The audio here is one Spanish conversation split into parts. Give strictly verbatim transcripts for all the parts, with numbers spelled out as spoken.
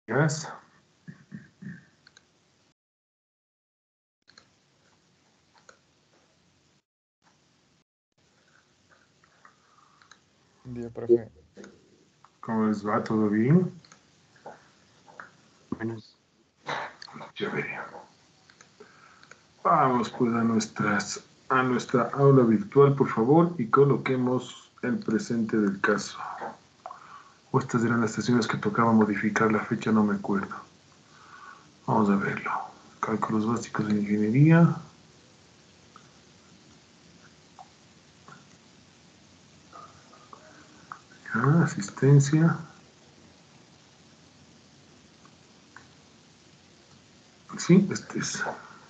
Yes. Buen día, profe. ¿Cómo les va? ¿Todo bien? Buenos. Chévere. Vamos pues a, nuestras, a nuestra aula virtual, por favor, y coloquemos el presente del caso. O estas eran las sesiones que tocaba modificar la fecha, no me acuerdo. Vamos a verlo. Cálculos básicos de ingeniería. Ah, asistencia. Sí, este es.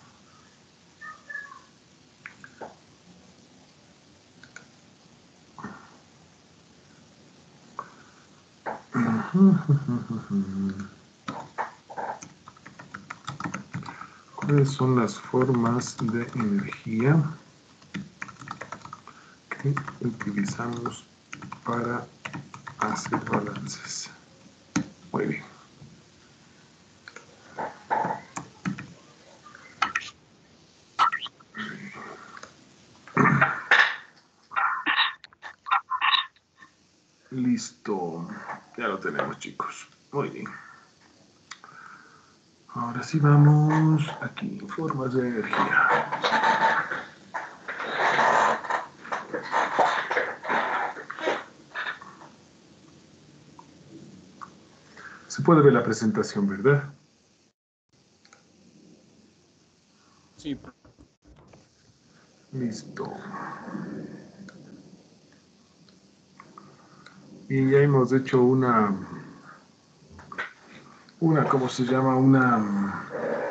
¿Cuáles son las formas de energía que utilizamos para hacer balances? Muy bien. Listo. Ya lo tenemos, chicos. Muy bien. Ahora sí vamos aquí, formas de energía. Se puede ver la presentación, ¿verdad? Sí, profe. Listo. Y ya hemos hecho una, una, ¿cómo se llama? Una,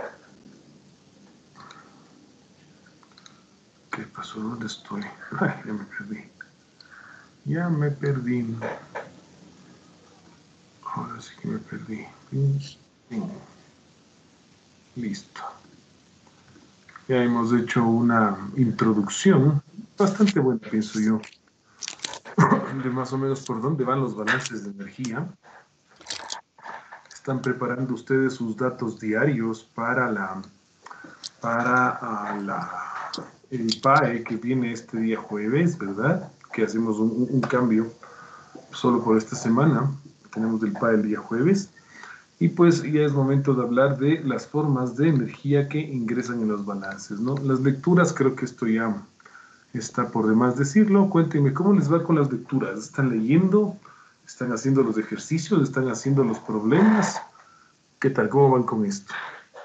¿qué pasó? ¿Dónde estoy? Ay, ya me perdí. Ya me perdí. Ahora sí que me perdí. Listo. Ya hemos hecho una introducción bastante buena, pienso yo, de más o menos por dónde van los balances de energía. Están preparando ustedes sus datos diarios para la para uh, la el P A E que viene este día jueves, ¿verdad? Que hacemos un, un cambio solo por esta semana. Tenemos el P A E el día jueves. Y pues ya es momento de hablar de las formas de energía que ingresan en los balances, ¿no? Las lecturas, creo que esto ya está por demás decirlo. Cuéntenme, ¿cómo les va con las lecturas? ¿Están leyendo? ¿Están haciendo los ejercicios? ¿Están haciendo los problemas? ¿Qué tal? ¿Cómo van con esto?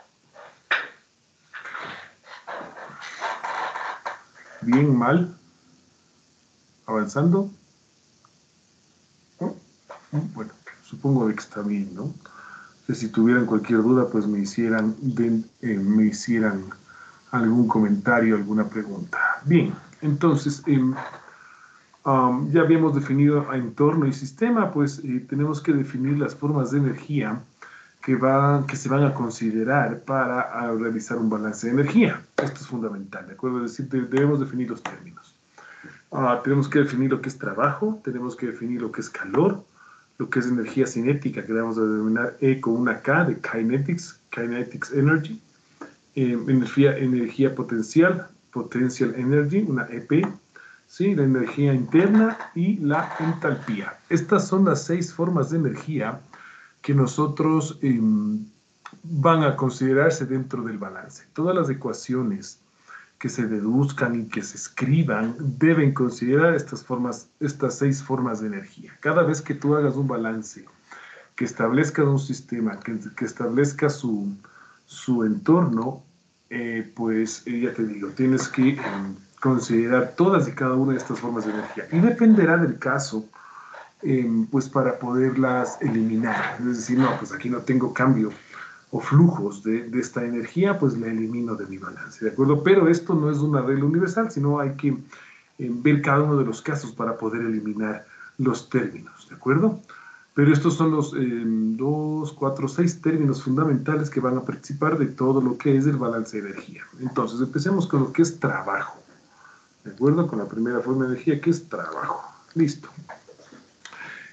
¿Bien? ¿Mal? ¿Avanzando? ¿No? Bueno, supongo que está bien, ¿no? Que si tuvieran cualquier duda, pues me hicieran, de, eh, me hicieran algún comentario, alguna pregunta. Bien, entonces, eh, um, ya habíamos definido entorno y sistema, pues eh, tenemos que definir las formas de energía que, va, que se van a considerar para a, realizar un balance de energía. Esto es fundamental, ¿de acuerdo? Es decir, de, debemos definir los términos. Uh, tenemos que definir lo que es trabajo, tenemos que definir lo que es calor, lo que es energía cinética, que vamos a denominar E con una K de kinetics, kinetics energy, eh, energía, energía potencial, potential energy, una E P, ¿sí? La energía interna y la entalpía. Estas son las seis formas de energía que nosotros eh, van a considerarse dentro del balance. Todas las ecuaciones que se deduzcan y que se escriban deben considerar estas formas, estas seis formas de energía. Cada vez que tú hagas un balance, que establezca un sistema, que, que establezca su, su entorno, eh, pues eh, ya te digo, tienes que eh, considerar todas y cada una de estas formas de energía. Y dependerá del caso, eh, pues para poderlas eliminar. Es decir, no, pues aquí no tengo cambio o flujos de, de esta energía, pues la elimino de mi balance, ¿de acuerdo? Pero esto no es una regla universal, sino hay que eh, ver cada uno de los casos para poder eliminar los términos, ¿de acuerdo? Pero estos son los eh, dos, cuatro, seis términos fundamentales que van a participar de todo lo que es el balance de energía. Entonces, empecemos con lo que es trabajo, ¿de acuerdo? Con la primera forma de energía, que es trabajo. Listo.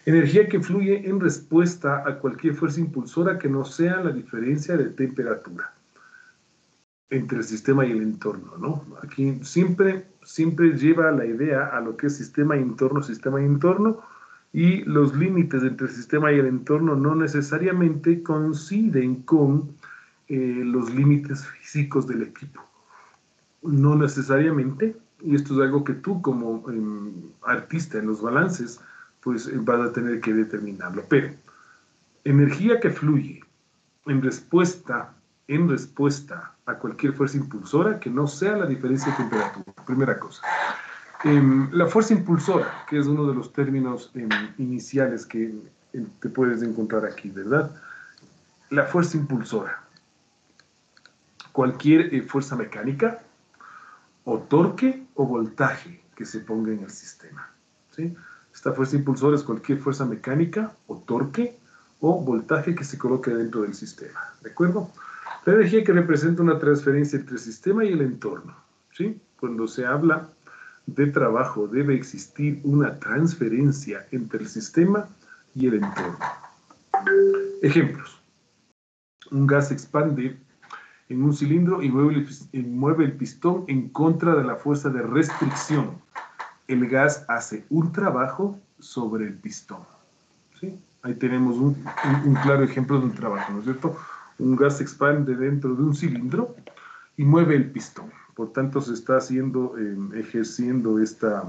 Energía que fluye en respuesta a cualquier fuerza impulsora que no sea la diferencia de temperatura entre el sistema y el entorno, ¿no? Aquí siempre, siempre lleva la idea a lo que es sistema y entorno, sistema y entorno, y los límites entre el sistema y el entorno no necesariamente coinciden con eh, los límites físicos del equipo. No necesariamente, y esto es algo que tú como eh, artista en los balances, pues eh, vas a tener que determinarlo. Pero energía que fluye en respuesta, en respuesta a cualquier fuerza impulsora que no sea la diferencia de temperatura. Primera cosa. Eh, la fuerza impulsora, que es uno de los términos eh, iniciales que eh, te puedes encontrar aquí, ¿verdad? La fuerza impulsora. Cualquier eh, fuerza mecánica, o torque o voltaje que se ponga en el sistema, ¿sí? Esta fuerza impulsora es cualquier fuerza mecánica o torque o voltaje que se coloque dentro del sistema, ¿de acuerdo? La energía que representa una transferencia entre el sistema y el entorno, ¿sí? Cuando se habla de trabajo debe existir una transferencia entre el sistema y el entorno. Ejemplos. Un gas se expande en un cilindro y mueve el, mueve el pistón en contra de la fuerza de restricción. El gas hace un trabajo sobre el pistón, ¿sí? Ahí tenemos un, un, un claro ejemplo de un trabajo, ¿no es cierto? Un gas se expande dentro de un cilindro y mueve el pistón. Por tanto, se está haciendo, eh, ejerciendo esta...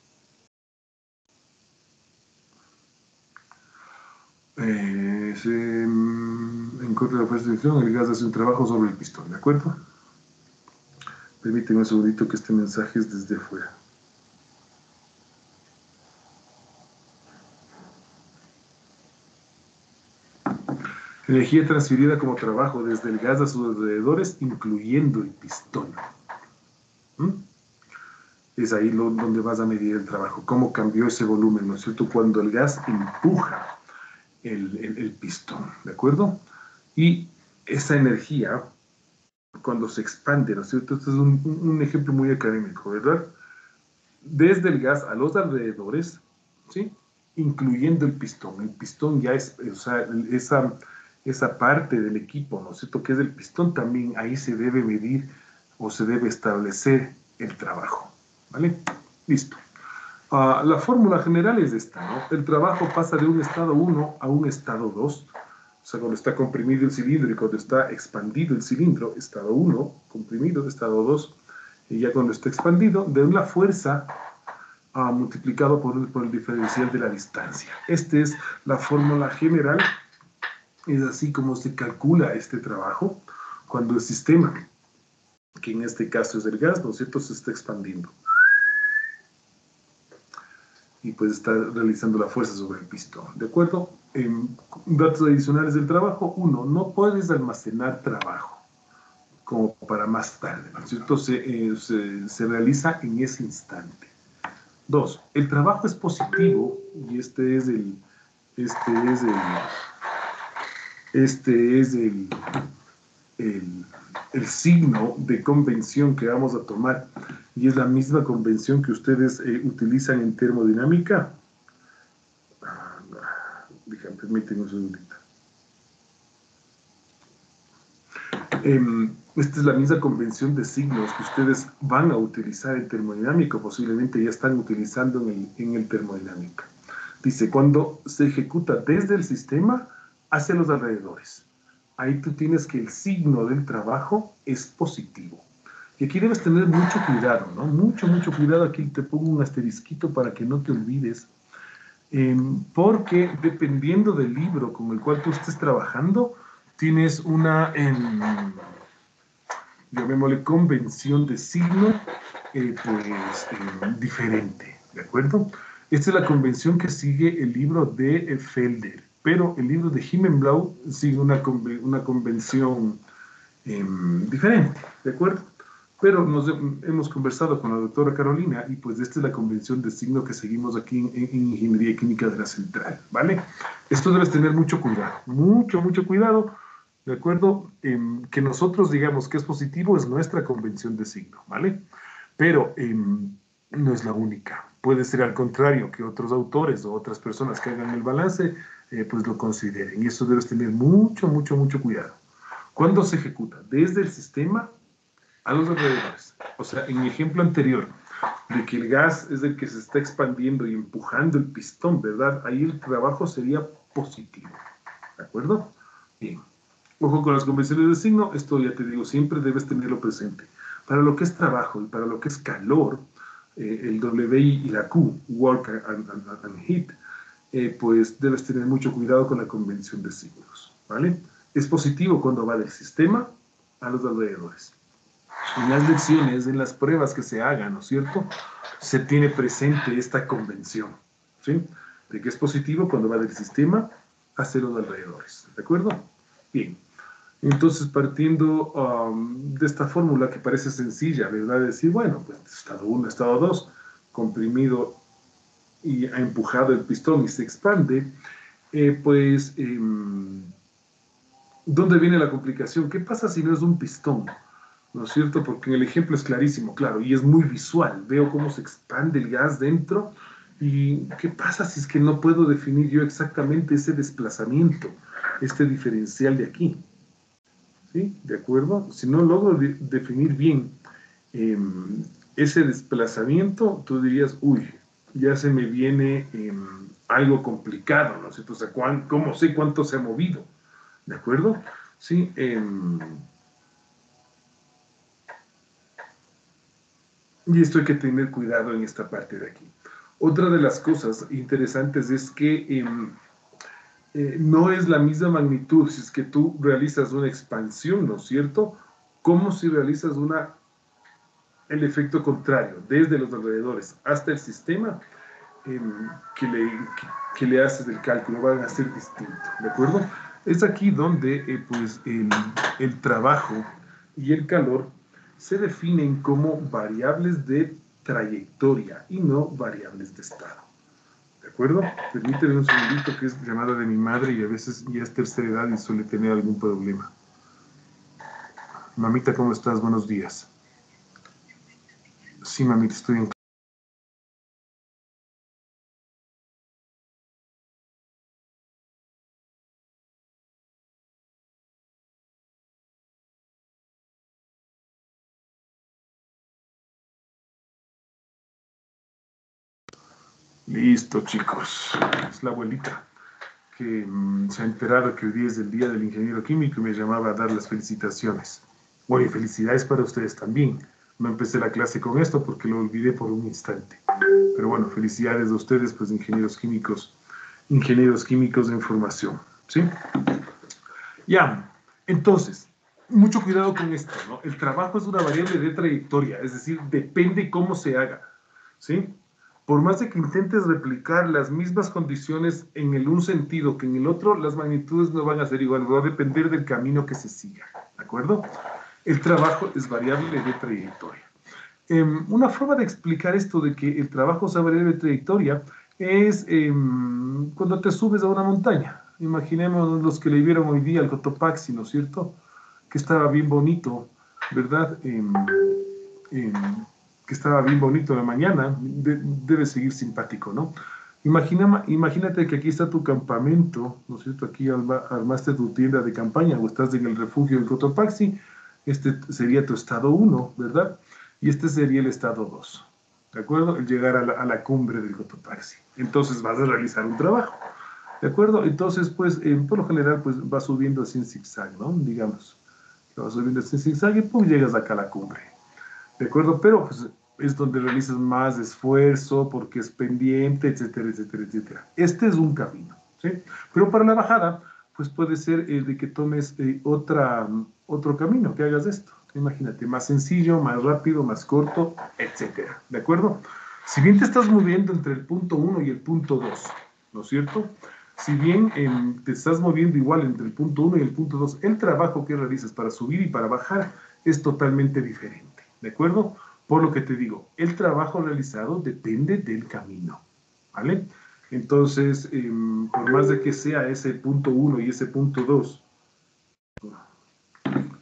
Eh, se, en contra de la fuerza de restricción, el gas hace un trabajo sobre el pistón, ¿de acuerdo? Permíteme un segundito que este mensaje es desde afuera. Energía transferida como trabajo desde el gas a sus alrededores, incluyendo el pistón. ¿Mm? Es ahí lo, donde vas a medir el trabajo. ¿Cómo cambió ese volumen, no es cierto? Cuando el gas empuja el, el, el pistón, ¿de acuerdo? Y esa energía, cuando se expande, ¿no es cierto? Este es un, un ejemplo muy académico, ¿verdad? Desde el gas a los alrededores, ¿sí? Incluyendo el pistón. El pistón ya es, o sea, esa, esa parte del equipo, ¿no es cierto? Que es el pistón, también ahí se debe medir o se debe establecer el trabajo, ¿vale? Listo. Uh, la fórmula general es esta, ¿no? El trabajo pasa de un estado uno a un estado dos. O sea, cuando está comprimido el cilindro y cuando está expandido el cilindro, estado uno, comprimido, estado dos. Y ya cuando está expandido, de una fuerza uh, multiplicado por, por el diferencial de la distancia. Esta es la fórmula general. Es así como se calcula este trabajo cuando el sistema, que en este caso es el gas, ¿no es cierto?, se está expandiendo. Y pues está realizando la fuerza sobre el pistón, ¿de acuerdo? Eh, datos adicionales del trabajo. Uno, no puedes almacenar trabajo como para más tarde, ¿no es cierto? Se, eh, se, se realiza en ese instante. Dos, el trabajo es positivo y este es el, este es el, este es el, el, el signo de convención que vamos a tomar. Y es la misma convención que ustedes eh, utilizan en termodinámica. Ah, déjame, permítanme un segundito. Eh, esta es la misma convención de signos que ustedes van a utilizar en termodinámica, posiblemente ya están utilizando en el, en el termodinámica. Dice, cuando se ejecuta desde el sistema hacia los alrededores. Ahí tú tienes que el signo del trabajo es positivo. Y aquí debes tener mucho cuidado, ¿no? Mucho, mucho cuidado. Aquí te pongo un asterisquito para que no te olvides. Eh, porque dependiendo del libro con el cual tú estés trabajando, tienes una, eh, llamémosle, convención de signo, eh, pues, eh, diferente, ¿de acuerdo? Esta es la convención que sigue el libro de Felder, pero el libro de Himmelblau sigue una, una convención eh, diferente, ¿de acuerdo? Pero nos hemos conversado con la doctora Carolina y pues esta es la convención de signo que seguimos aquí en, en Ingeniería Química de la Central, ¿vale? Esto debes tener mucho cuidado, mucho, mucho cuidado, ¿de acuerdo? Eh, que nosotros digamos que es positivo es nuestra convención de signo, ¿vale? Pero eh, no es la única. Puede ser al contrario, que otros autores o otras personas que hagan el balance, eh, pues lo consideren. Y eso debes tener mucho, mucho, mucho cuidado. ¿Cuándo se ejecuta? Desde el sistema a los alrededores. O sea, en mi ejemplo anterior, de que el gas es el que se está expandiendo y empujando el pistón, ¿verdad? Ahí el trabajo sería positivo. ¿De acuerdo? Bien. Ojo con las convenciones de signo, esto ya te digo, siempre debes tenerlo presente. Para lo que es trabajo y para lo que es calor, eh, el W I y la Q, work and, and, and heat, eh, pues debes tener mucho cuidado con la convención de signos, ¿vale? Es positivo cuando va del sistema a los alrededores. En las lecciones, en las pruebas que se hagan, ¿no es cierto?, se tiene presente esta convención, ¿sí? De que es positivo cuando va del sistema hacia los alrededores, ¿de acuerdo? Bien. Entonces, partiendo um, de esta fórmula que parece sencilla, ¿verdad? Decir, bueno, pues estado uno, estado dos, comprimido y ha empujado el pistón y se expande, eh, pues, eh, ¿dónde viene la complicación? ¿Qué pasa si no es un pistón? ¿No es cierto? Porque en el ejemplo es clarísimo, claro, y es muy visual. Veo cómo se expande el gas dentro y ¿qué pasa si es que no puedo definir yo exactamente ese desplazamiento, este diferencial de aquí? ¿Sí? ¿De acuerdo? Si no logro de definir bien eh, ese desplazamiento, tú dirías, uy, ya se me viene eh, algo complicado, ¿no es cierto? O sea, ¿cómo sé cuánto se ha movido? ¿De acuerdo? Sí. Eh, y esto hay que tener cuidado en esta parte de aquí. Otra de las cosas interesantes es que eh, eh, no es la misma magnitud si es que tú realizas una expansión, ¿no es cierto?, como si realizas una, el efecto contrario, desde los alrededores hasta el sistema, eh, que, le, que, que le haces el cálculo, van a ser distintos, ¿de acuerdo? Es aquí donde eh, pues el, el trabajo y el calor se definen como variables de trayectoria y no variables de estado. ¿De acuerdo? Permíteme un segundito, que es llamada de mi madre y a veces ya es tercera edad y suele tener algún problema. Mamita, ¿cómo estás? Buenos días. Sí, mamita, estoy en... Listo, chicos. Es la abuelita que mmm, se ha enterado que hoy día es el Día del Ingeniero Químico y me llamaba a dar las felicitaciones. Bueno, y felicidades para ustedes también. No empecé la clase con esto porque lo olvidé por un instante. Pero bueno, felicidades a ustedes, pues, ingenieros químicos, ingenieros químicos de información, ¿sí? Ya, entonces, mucho cuidado con esto, ¿no? El trabajo es una variable de trayectoria, es decir, depende cómo se haga, ¿sí? Por más de que intentes replicar las mismas condiciones en el un sentido que en el otro, las magnitudes no van a ser iguales, va a depender del camino que se siga, ¿de acuerdo? El trabajo es variable de trayectoria. Eh, una forma de explicar esto de que el trabajo sea variable de trayectoria es eh, cuando te subes a una montaña. Imaginemos los que le vieron hoy día al Cotopaxi, ¿no es cierto? Que estaba bien bonito, ¿verdad? Eh, eh, que estaba bien bonito de mañana, de, debe seguir simpático, ¿no? Imagina, imagínate que aquí está tu campamento, ¿no es cierto? Aquí arma, armaste tu tienda de campaña o estás en el refugio del Cotopaxi, este sería tu estado uno, ¿verdad? Y este sería el estado dos, ¿de acuerdo? El llegar a la, a la cumbre del Cotopaxi. Entonces vas a realizar un trabajo, ¿de acuerdo? Entonces, pues, eh, por lo general, pues, va subiendo así en zigzag, ¿no? Digamos, que va subiendo así en zigzag y pum, llegas acá a la cumbre, ¿de acuerdo? Pero, pues, es donde realizas más esfuerzo porque es pendiente, etcétera, etcétera, etcétera. Este es un camino, ¿sí? Pero para la bajada, pues puede ser eh, de que tomes eh, otra, otro camino, que hagas esto. Imagínate, más sencillo, más rápido, más corto, etcétera, ¿de acuerdo? Si bien te estás moviendo entre el punto uno y el punto dos, ¿no es cierto? Si bien eh, te estás moviendo igual entre el punto uno y el punto dos, el trabajo que realizas para subir y para bajar es totalmente diferente, ¿de acuerdo? Por lo que te digo, el trabajo realizado depende del camino, ¿vale? Entonces, eh, por más de que sea ese punto uno y ese punto dos,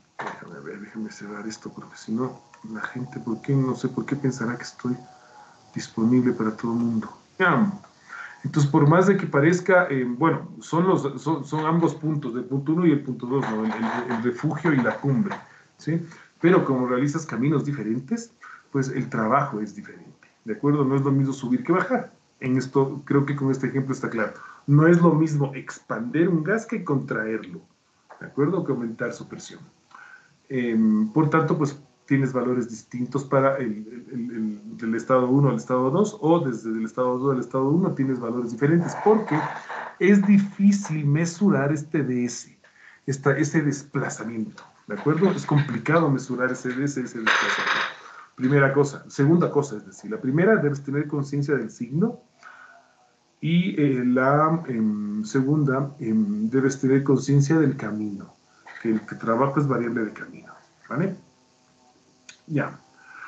déjame ver, déjame cerrar esto, porque si no, la gente, ¿por qué? No sé por qué pensará que estoy disponible para todo el mundo. Ya. Entonces, por más de que parezca, eh, bueno, son, los, son, son ambos puntos, el punto uno y el punto dos, ¿no? el, el, el refugio y la cumbre, ¿sí? Pero como realizas caminos diferentes, pues el trabajo es diferente, ¿de acuerdo? No es lo mismo subir que bajar. En esto, creo que con este ejemplo está claro. No es lo mismo expander un gas que contraerlo, ¿de acuerdo? Que aumentar su presión. Eh, por tanto, pues tienes valores distintos para el, el, el, el, del estado uno al estado dos, o desde el estado dos al estado uno tienes valores diferentes, porque es difícil mesurar este D S, esta, ese desplazamiento, ¿de acuerdo? Es complicado mesurar ese D S, ese desplazamiento. Primera cosa. Segunda cosa, es decir, la primera, debes tener conciencia del signo, y eh, la eh, segunda, eh, debes tener conciencia del camino, que el que trabajo es variable de camino, ¿vale? Ya.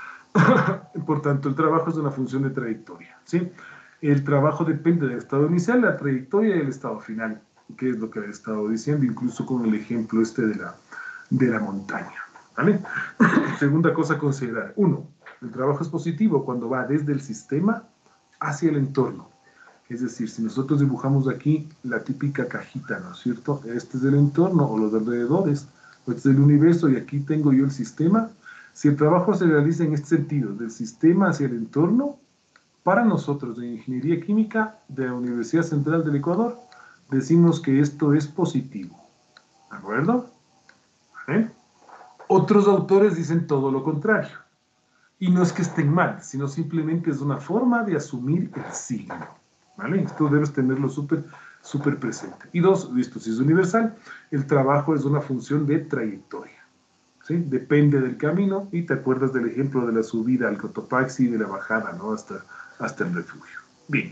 Por tanto, el trabajo es una función de trayectoria, ¿sí? El trabajo depende del estado inicial, la trayectoria y el estado final, que es lo que he estado diciendo, incluso con el ejemplo este de la, de la montaña, ¿vale? Segunda cosa a considerar. Uno, el trabajo es positivo cuando va desde el sistema hacia el entorno. Es decir, si nosotros dibujamos aquí la típica cajita, ¿no es cierto? Este es el entorno o los alrededores, este es el universo y aquí tengo yo el sistema. Si el trabajo se realiza en este sentido, del sistema hacia el entorno, para nosotros de Ingeniería Química de la Universidad Central del Ecuador, decimos que esto es positivo. ¿De acuerdo? ¿Vale? Otros autores dicen todo lo contrario. Y no es que estén mal, sino simplemente es una forma de asumir el signo. ¿Vale? Esto debes tenerlo súper súper presente. Y dos, listo, si es universal, el trabajo es una función de trayectoria. ¿Sí? Depende del camino, y te acuerdas del ejemplo de la subida al Cotopaxi y de la bajada, ¿no? hasta, hasta el refugio. Bien.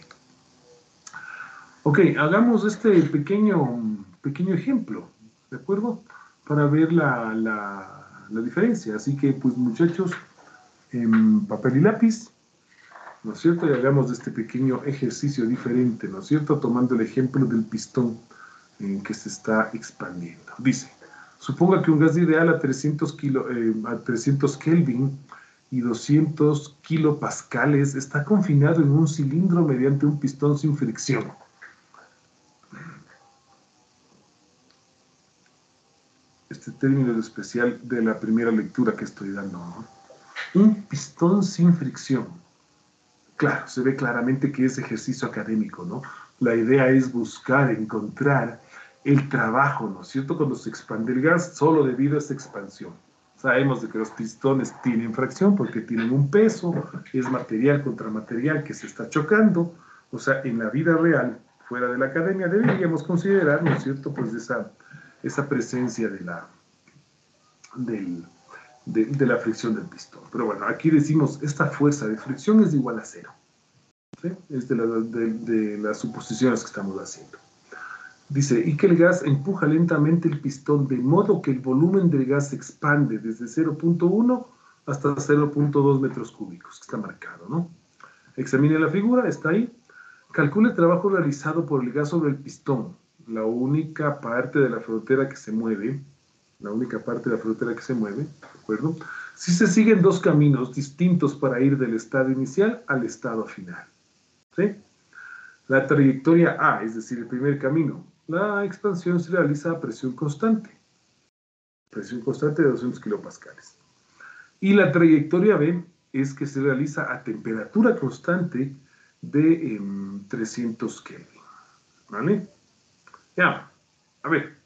Ok, hagamos este pequeño, pequeño ejemplo, ¿de acuerdo? Para ver la, la, la diferencia. Así que, pues muchachos, en papel y lápiz, ¿no es cierto? Y hagamos este pequeño ejercicio diferente, ¿no es cierto? Tomando el ejemplo del pistón en que se está expandiendo. Dice, suponga que un gas ideal a trescientos, kilo, eh, a trescientos Kelvin y doscientos kilopascales está confinado en un cilindro mediante un pistón sin fricción. Este término es especial de la primera lectura que estoy dando, ¿no? Un pistón sin fricción. Claro, se ve claramente que es ejercicio académico, ¿no? La idea es buscar, encontrar el trabajo, ¿no es cierto?, cuando se expande el gas, solo debido a esa expansión. Sabemos de que los pistones tienen fracción porque tienen un peso, es material contra material que se está chocando. O sea, en la vida real, fuera de la academia, deberíamos considerar, ¿no es cierto?, pues esa, esa presencia de la, del, de, de la fricción del pistón. Pero bueno, aquí decimos, esta fuerza de fricción es igual a cero. ¿Sí? Es de, la, de, de las suposiciones que estamos haciendo. Dice, y que el gas empuja lentamente el pistón de modo que el volumen del gas se expande desde cero punto uno hasta cero punto dos metros cúbicos, que está marcado, ¿no? Examine la figura, está ahí. Calcule el trabajo realizado por el gas sobre el pistón, la única parte de la frontera que se mueve, la única parte de la frontera que se mueve, ¿de acuerdo? Si se siguen dos caminos distintos para ir del estado inicial al estado final. ¿Sí? La trayectoria A, es decir, el primer camino, la expansión se realiza a presión constante, presión constante de doscientos kilopascales. Y la trayectoria B es que se realiza a temperatura constante de eh, trescientos Kelvin. ¿Vale? Ya, a ver,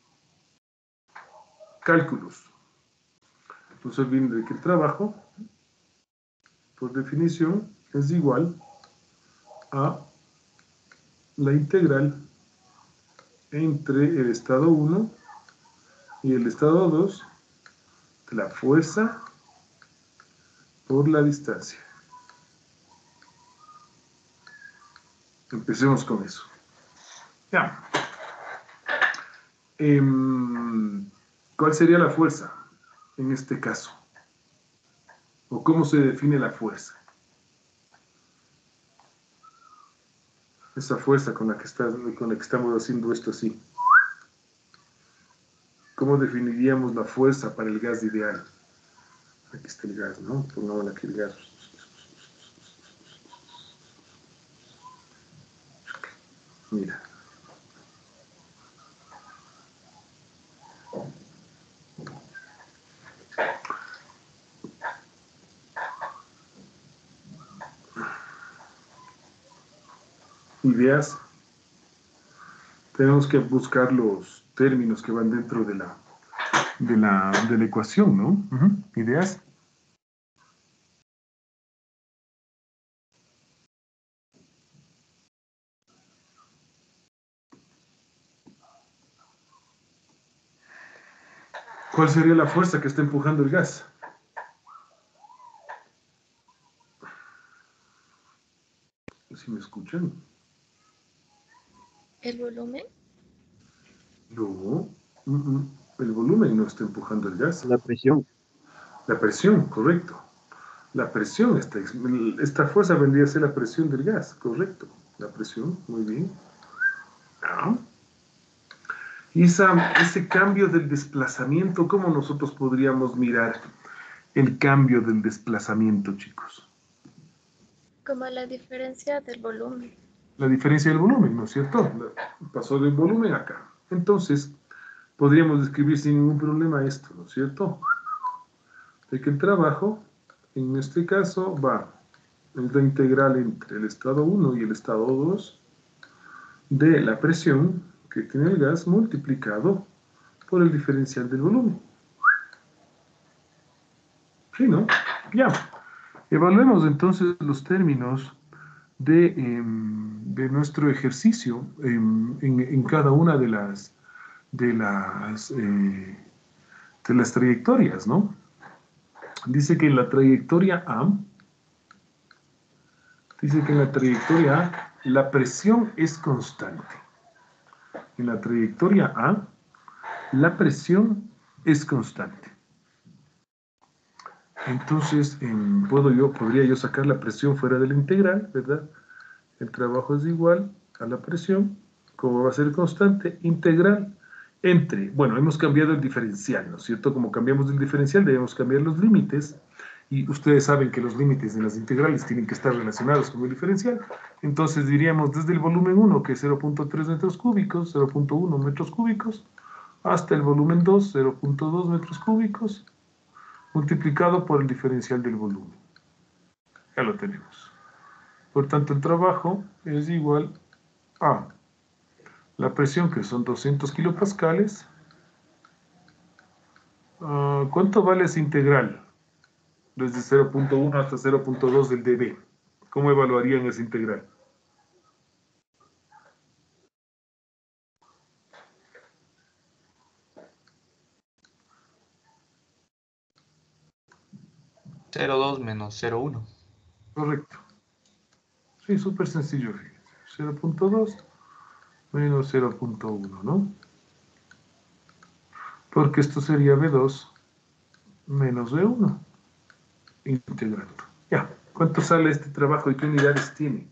cálculos. No se olviden de que el trabajo, por definición, es igual a la integral entre el estado uno y el estado dos de la fuerza por la distancia. Empecemos con eso. Ya. Eh, ¿Cuál sería la fuerza en este caso? ¿O cómo se define la fuerza? Esa fuerza con la que, está, con la que estamos haciendo esto así. ¿Cómo definiríamos la fuerza para el gas ideal? Aquí está el gas, ¿no? Pongamos aquí el gas. Mira. Ideas. Tenemos que buscar los términos que van dentro de la, de la, de la ecuación, ¿no? Uh-huh. Ideas. ¿Cuál sería la fuerza que está empujando el gas? ¿Si me escuchan? ¿El volumen? No, uh-uh. El volumen no está empujando el gas. La presión. La presión, correcto. La presión, esta, esta fuerza vendría a ser la presión del gas, correcto. La presión, muy bien. Ah. Y esa, ese cambio del desplazamiento, ¿cómo nosotros podríamos mirar el cambio del desplazamiento, chicos? Como la diferencia del volumen. La diferencia del volumen, ¿no es cierto? Pasó del volumen acá. Entonces, podríamos describir sin ningún problema esto, ¿no es cierto? De que el trabajo, en este caso, va en la integral entre el estado uno y el estado dos de la presión que tiene el gas multiplicado por el diferencial del volumen. ¿Sí, no? Ya. Evaluemos entonces los términos de, eh, de nuestro ejercicio eh, en, en cada una de las, de las, eh, de las trayectorias, ¿no? Dice que en la trayectoria A, dice que en la trayectoria A la presión es constante. En la trayectoria A, la presión es constante. Entonces, eh, puedo yo, podría yo sacar la presión fuera de la integral, ¿verdad? El trabajo es igual a la presión, como va a ser constante, integral entre, bueno, hemos cambiado el diferencial, ¿no es cierto? Como cambiamos el diferencial, debemos cambiar los límites, y ustedes saben que los límites de las integrales tienen que estar relacionados con el diferencial. Entonces diríamos desde el volumen uno, que es cero punto tres metros cúbicos, cero punto uno metros cúbicos, hasta el volumen dos, cero punto dos metros cúbicos, multiplicado por el diferencial del volumen. Ya lo tenemos. Por tanto, el trabajo es igual a la presión, que son doscientos kilopascales. Uh, ¿Cuánto vale esa integral? Desde cero punto uno hasta cero punto dos del dB. ¿Cómo evaluarían esa integral? cero punto dos menos cero punto uno. Correcto. Sí, súper sencillo. cero punto dos menos cero punto uno, ¿no? Porque esto sería B dos menos B uno. Integrando. Ya. ¿Cuánto sale este trabajo y qué unidades tiene?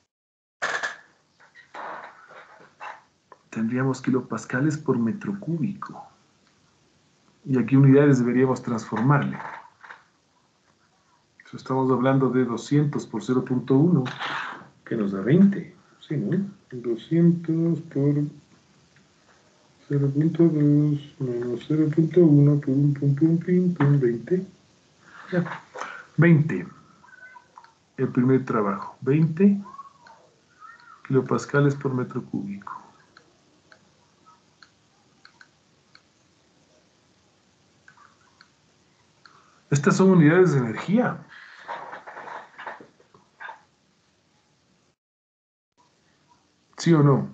Tendríamos kilopascales por metro cúbico. Y aquí unidades deberíamos transformarle. Estamos hablando de doscientos por cero punto uno, que nos da veinte. Sí, ¿no? doscientos por cero punto dos menos cero punto uno por un pum pum pim pum, veinte. Ya. veinte. El primer trabajo. veinte kilopascales por metro cúbico. Estas son unidades de energía. ¿Sí o no?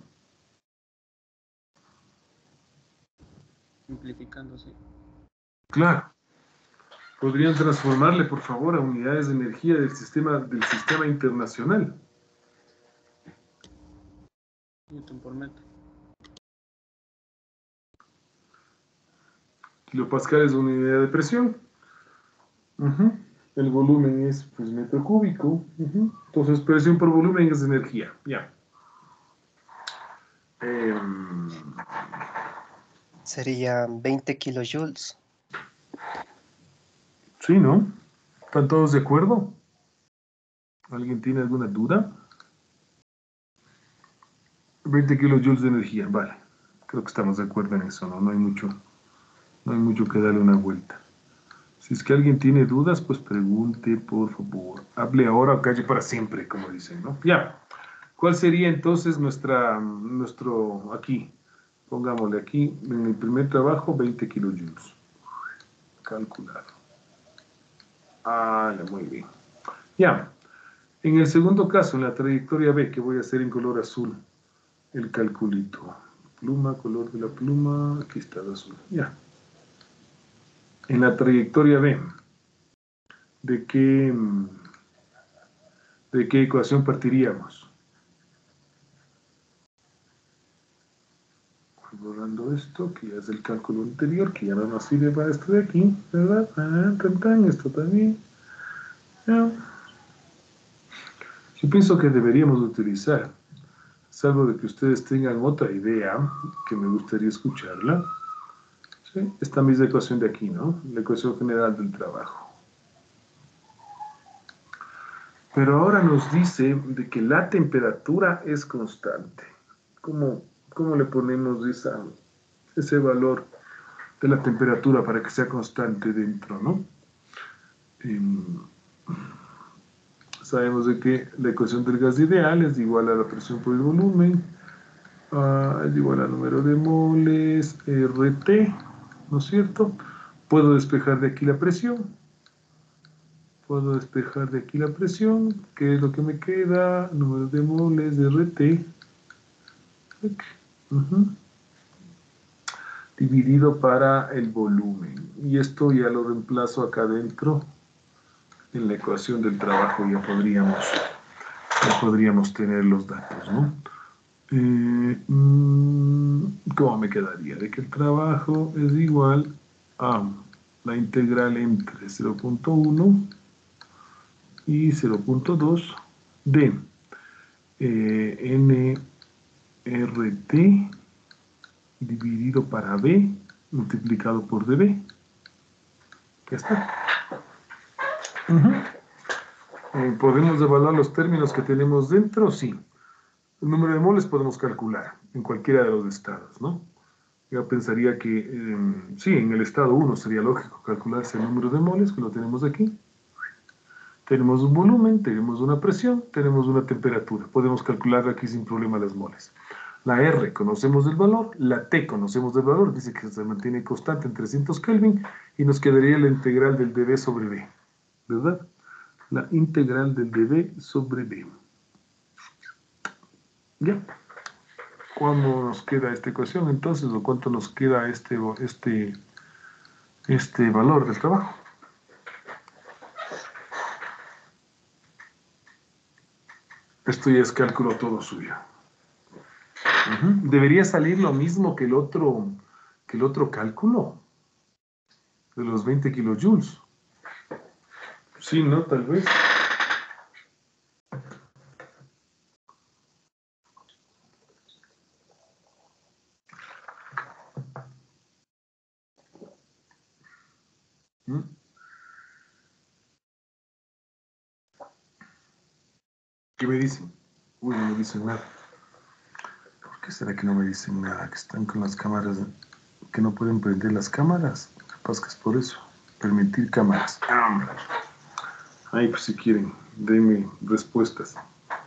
Simplificándose. Claro. ¿Podrían transformarle, por favor, a unidades de energía del sistema, del sistema internacional? Newton por metro. Kilopascal es una unidad de presión. Uh-huh. El volumen es, pues, metro cúbico. Uh-huh. Entonces, presión por volumen es energía. Ya. Eh, Serían veinte kilojoules. sí, ¿no? ¿Están todos de acuerdo? ¿Alguien tiene alguna duda? veinte kilojoules de energía, vale. Creo que estamos de acuerdo en eso, ¿no? No hay mucho, no hay mucho que darle una vuelta. Si es que alguien tiene dudas, pues pregunte, por favor. Hable ahora o calle para siempre, como dicen, ¿no? Ya. ¿Cuál sería entonces nuestra, nuestro, aquí, pongámosle aquí, en el primer trabajo, veinte kilojoules. Calculado. Ah, ya, muy bien. Ya. En el segundo caso, en la trayectoria B, que voy a hacer en color azul, el calculito. Pluma, color de la pluma, aquí está el azul. Ya. En la trayectoria B, ¿de qué, de qué ecuación partiríamos? Borrando esto, que ya es el cálculo anterior, que ya no nos sirve para esto de aquí, ¿verdad? Ah, tan, tan, esto también. Ya. Yo pienso que deberíamos utilizar, salvo de que ustedes tengan otra idea, que me gustaría escucharla, ¿sí? Esta misma ecuación de aquí, ¿no? La ecuación general del trabajo. Pero ahora nos dice de que la temperatura es constante. ¿Cómo, cómo le ponemos esa, ese valor de la temperatura para que sea constante dentro, ¿no? Eh, sabemos de que la ecuación del gas ideal es igual a la presión por el volumen, uh, es igual al número de moles, R T, ¿no es cierto? Puedo despejar de aquí la presión. Puedo despejar de aquí la presión, que es lo que me queda, número de moles de R T, uh-huh, dividido para el volumen. Y esto ya lo reemplazo acá adentro en la ecuación del trabajo, ya podríamos, ya podríamos tener los datos, ¿no? Eh, ¿Cómo me quedaría? De que el trabajo es igual a la integral entre cero punto uno y cero punto dos de eh, N R T dividido para B multiplicado por dB. Ya está. Uh-huh. eh, ¿Podemos evaluar los términos que tenemos dentro? Sí. El número de moles podemos calcular en cualquiera de los estados, ¿no? Yo pensaría que, eh, sí, en el estado uno sería lógico calcularse el número de moles, que lo tenemos aquí. Tenemos un volumen, tenemos una presión, tenemos una temperatura. Podemos calcular aquí sin problema las moles. La R conocemos el valor, la T conocemos el valor, dice que se mantiene constante en trescientos Kelvin, y nos quedaría la integral del dB sobre B, ¿verdad? La integral del dB sobre B. ¿Ya? ¿Cuándo nos queda esta ecuación entonces? ¿O cuánto nos queda este, este, este valor del trabajo? Esto ya es cálculo todo suyo. Uh-huh. Debería salir lo mismo que el otro, que el otro cálculo de los veinte kilojoules. Sí, ¿no? Tal vez. ¿Mm? ¿Qué me dicen? Uy, no me dicen nada. ¿Por qué será que no me dicen nada? Que están con las cámaras, que no pueden prender las cámaras. Capaz que es por eso. Permitir cámaras. Ahí, pues si quieren, denme respuestas.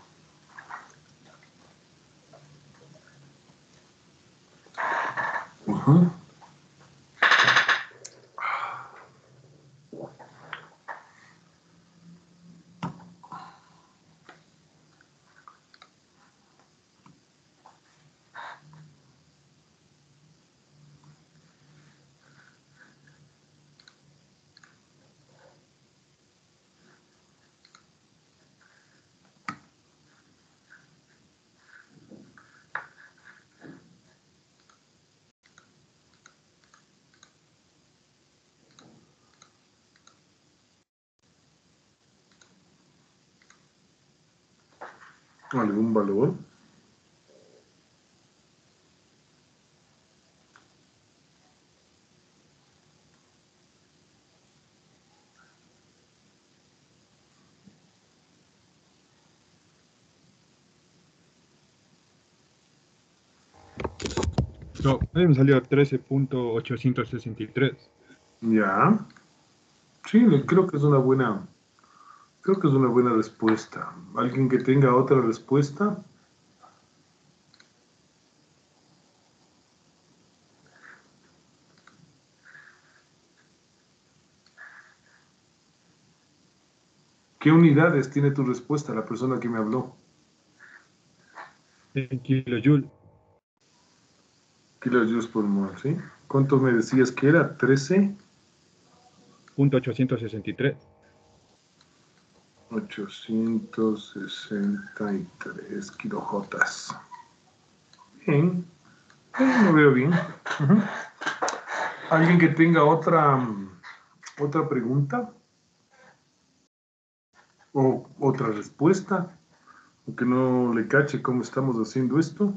Uh-huh. ¿Algún valor? No, a mí me salió trece punto ochocientos sesenta y tres. Ya. Sí, creo que es una buena, creo que es una buena respuesta. ¿Alguien que tenga otra respuesta? ¿Qué unidades tiene tu respuesta, la persona que me habló? En kilojoule. Kilojoules por mol, ¿sí? ¿Cuánto me decías que era? ¿trece? Punto ochocientos sesenta y tres. ochocientos sesenta y tres kilojotas. Bien. Bien, lo veo bien. Uh-huh. ¿Alguien que tenga otra, otra pregunta? ¿O otra respuesta? ¿O que no le cache cómo estamos haciendo esto?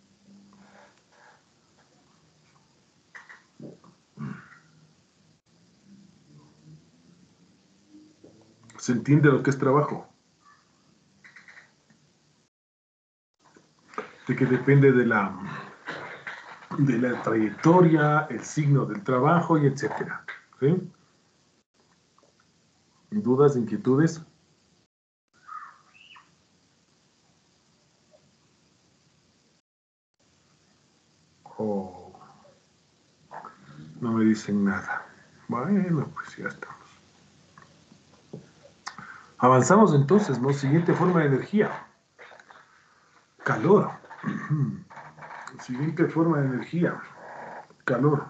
¿Se entiende lo que es trabajo? De que depende de la, de la trayectoria, el signo del trabajo y etcétera. ¿Sí? ¿Dudas, inquietudes? Oh, no me dicen nada. Bueno, pues ya estamos. Avanzamos entonces, ¿no? Siguiente forma de energía. Calor. Siguiente forma de energía. Calor.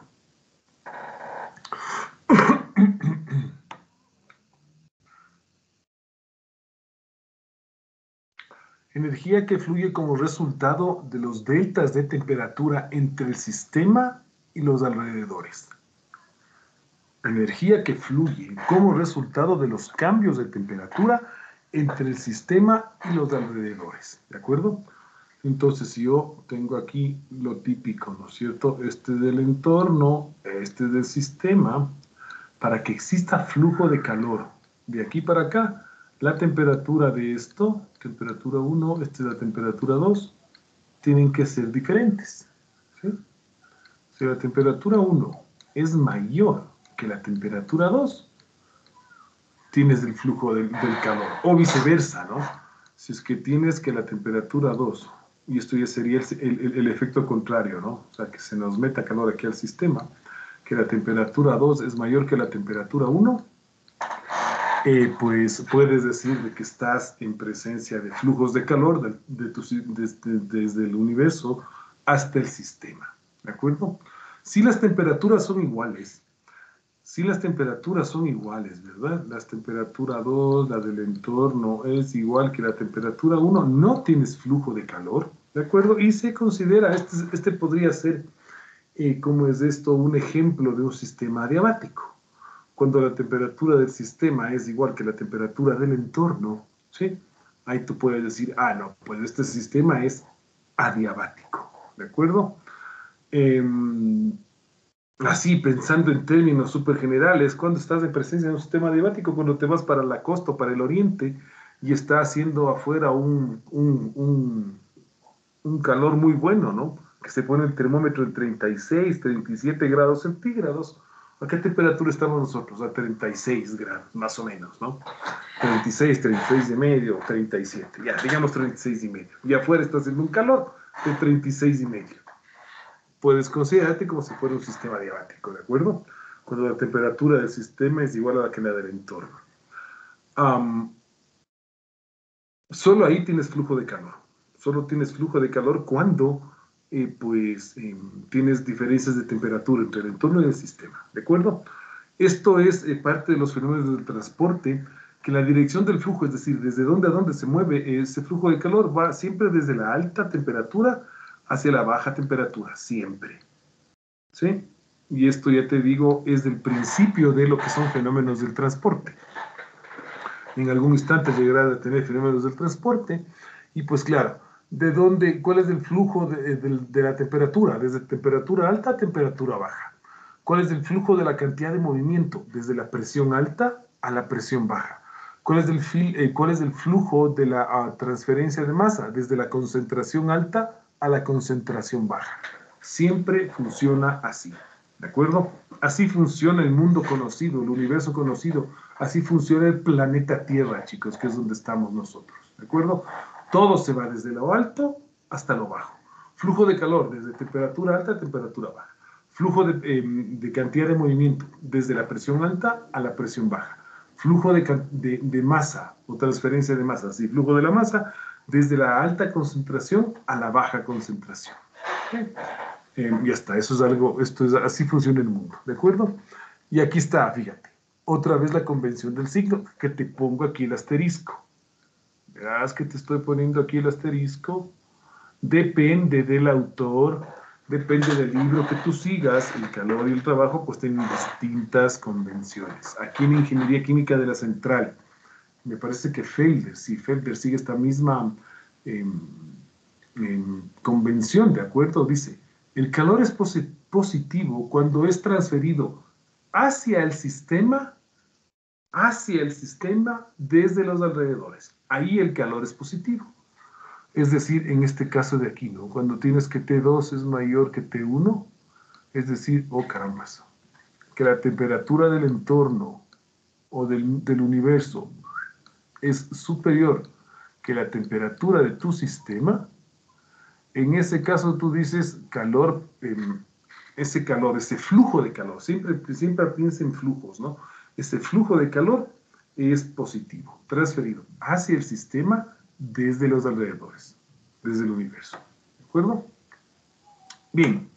Energía que fluye como resultado de los deltas de temperatura entre el sistema y los alrededores. Energía que fluye como resultado de los cambios de temperatura entre el sistema y los alrededores. ¿De acuerdo? Entonces, si yo tengo aquí lo típico, ¿no es cierto? Este es del entorno, este es del sistema. Para que exista flujo de calor de aquí para acá, la temperatura de esto, temperatura uno, esta es la temperatura dos, tienen que ser diferentes. ¿Sí? Si la temperatura uno es mayor que la temperatura dos, tienes el flujo del, del calor. O viceversa, ¿no? Si es que tienes que la temperatura dos, y esto ya sería el, el, el efecto contrario, ¿no? O sea, que se nos meta calor aquí al sistema, que la temperatura dos es mayor que la temperatura uno, eh, pues puedes decir de que estás en presencia de flujos de calor de, de tu, desde, desde el universo hasta el sistema, ¿de acuerdo? Si las temperaturas son iguales, si las temperaturas son iguales, ¿verdad? La temperatura dos, la del entorno, es igual que la temperatura uno, no tienes flujo de calor, ¿de acuerdo? Y se considera, este, este podría ser, eh, ¿cómo es esto? Un ejemplo de un sistema adiabático. Cuando la temperatura del sistema es igual que la temperatura del entorno, ¿sí? Ahí tú puedes decir, ah, no, pues este sistema es adiabático, ¿de acuerdo? Eh, así, pensando en términos súper generales, cuando estás en presencia de un sistema adiabático, cuando te vas para la costa o para el oriente y está haciendo afuera un, un, un, un calor muy bueno, ¿no? Que se pone el termómetro en treinta y seis, treinta y siete grados centígrados. ¿A qué temperatura estamos nosotros? A treinta y seis grados, más o menos, ¿no? treinta y seis, treinta y seis y medio, treinta y siete, ya, digamos treinta y seis y medio. Y afuera está haciendo un calor de treinta y seis y medio. Puedes considerarte como si fuera un sistema adiabático, ¿de acuerdo? Cuando la temperatura del sistema es igual a la que la del entorno. Um, solo ahí tienes flujo de calor. Solo tienes flujo de calor cuando eh, pues, eh, tienes diferencias de temperatura entre el entorno y el sistema, ¿de acuerdo? Esto es eh, parte de los fenómenos del transporte, que la dirección del flujo, es decir, desde dónde a dónde se mueve ese flujo de calor, va siempre desde la alta temperatura hacia la baja temperatura, siempre. ¿Sí? Y esto, ya te digo, es el principio de lo que son fenómenos del transporte. En algún instante llegará a tener fenómenos del transporte, y pues claro, ¿de dónde, cuál es el flujo de, de, de la temperatura? Desde temperatura alta a temperatura baja. ¿Cuál es el flujo de la cantidad de movimiento? Desde la presión alta a la presión baja. ¿Cuál es el, fil, eh, cuál es el flujo de la uh, transferencia de masa? Desde la concentración alta a la concentración baja. Siempre funciona así, ¿de acuerdo? Así funciona el mundo conocido, el universo conocido. Así funciona el planeta Tierra, chicos, que es donde estamos nosotros, ¿de acuerdo? Todo se va desde lo alto hasta lo bajo. Flujo de calor, desde temperatura alta a temperatura baja. Flujo de, eh, de cantidad de movimiento, desde la presión alta a la presión baja. Flujo de, de, de masa o transferencia de masa, sí, flujo de la masa desde la alta concentración a la baja concentración. ¿Okay? Eh, ya está, eso es algo, esto es, así funciona el mundo, ¿de acuerdo? Y aquí está, fíjate, otra vez la convención del signo, que te pongo aquí el asterisco. Verás que te estoy poniendo aquí el asterisco. Depende del autor, depende del libro que tú sigas, el calor y el trabajo pues tienen distintas convenciones. Aquí en Ingeniería Química de la Central, me parece que Felder, sí, Felder sigue esta misma eh, eh, convención, ¿de acuerdo? Dice, el calor es posi- positivo cuando es transferido hacia el sistema, hacia el sistema desde los alrededores. Ahí el calor es positivo. Es decir, en este caso de aquí, ¿no? Cuando tienes que T dos es mayor que T uno, es decir, oh caramba, que la temperatura del entorno o del, del universo es superior que la temperatura de tu sistema, en ese caso tú dices calor, eh, ese calor, ese flujo de calor, siempre, siempre piensa en flujos, ¿no? Ese flujo de calor es positivo, transferido hacia el sistema desde los alrededores, desde el universo, ¿de acuerdo? Bien,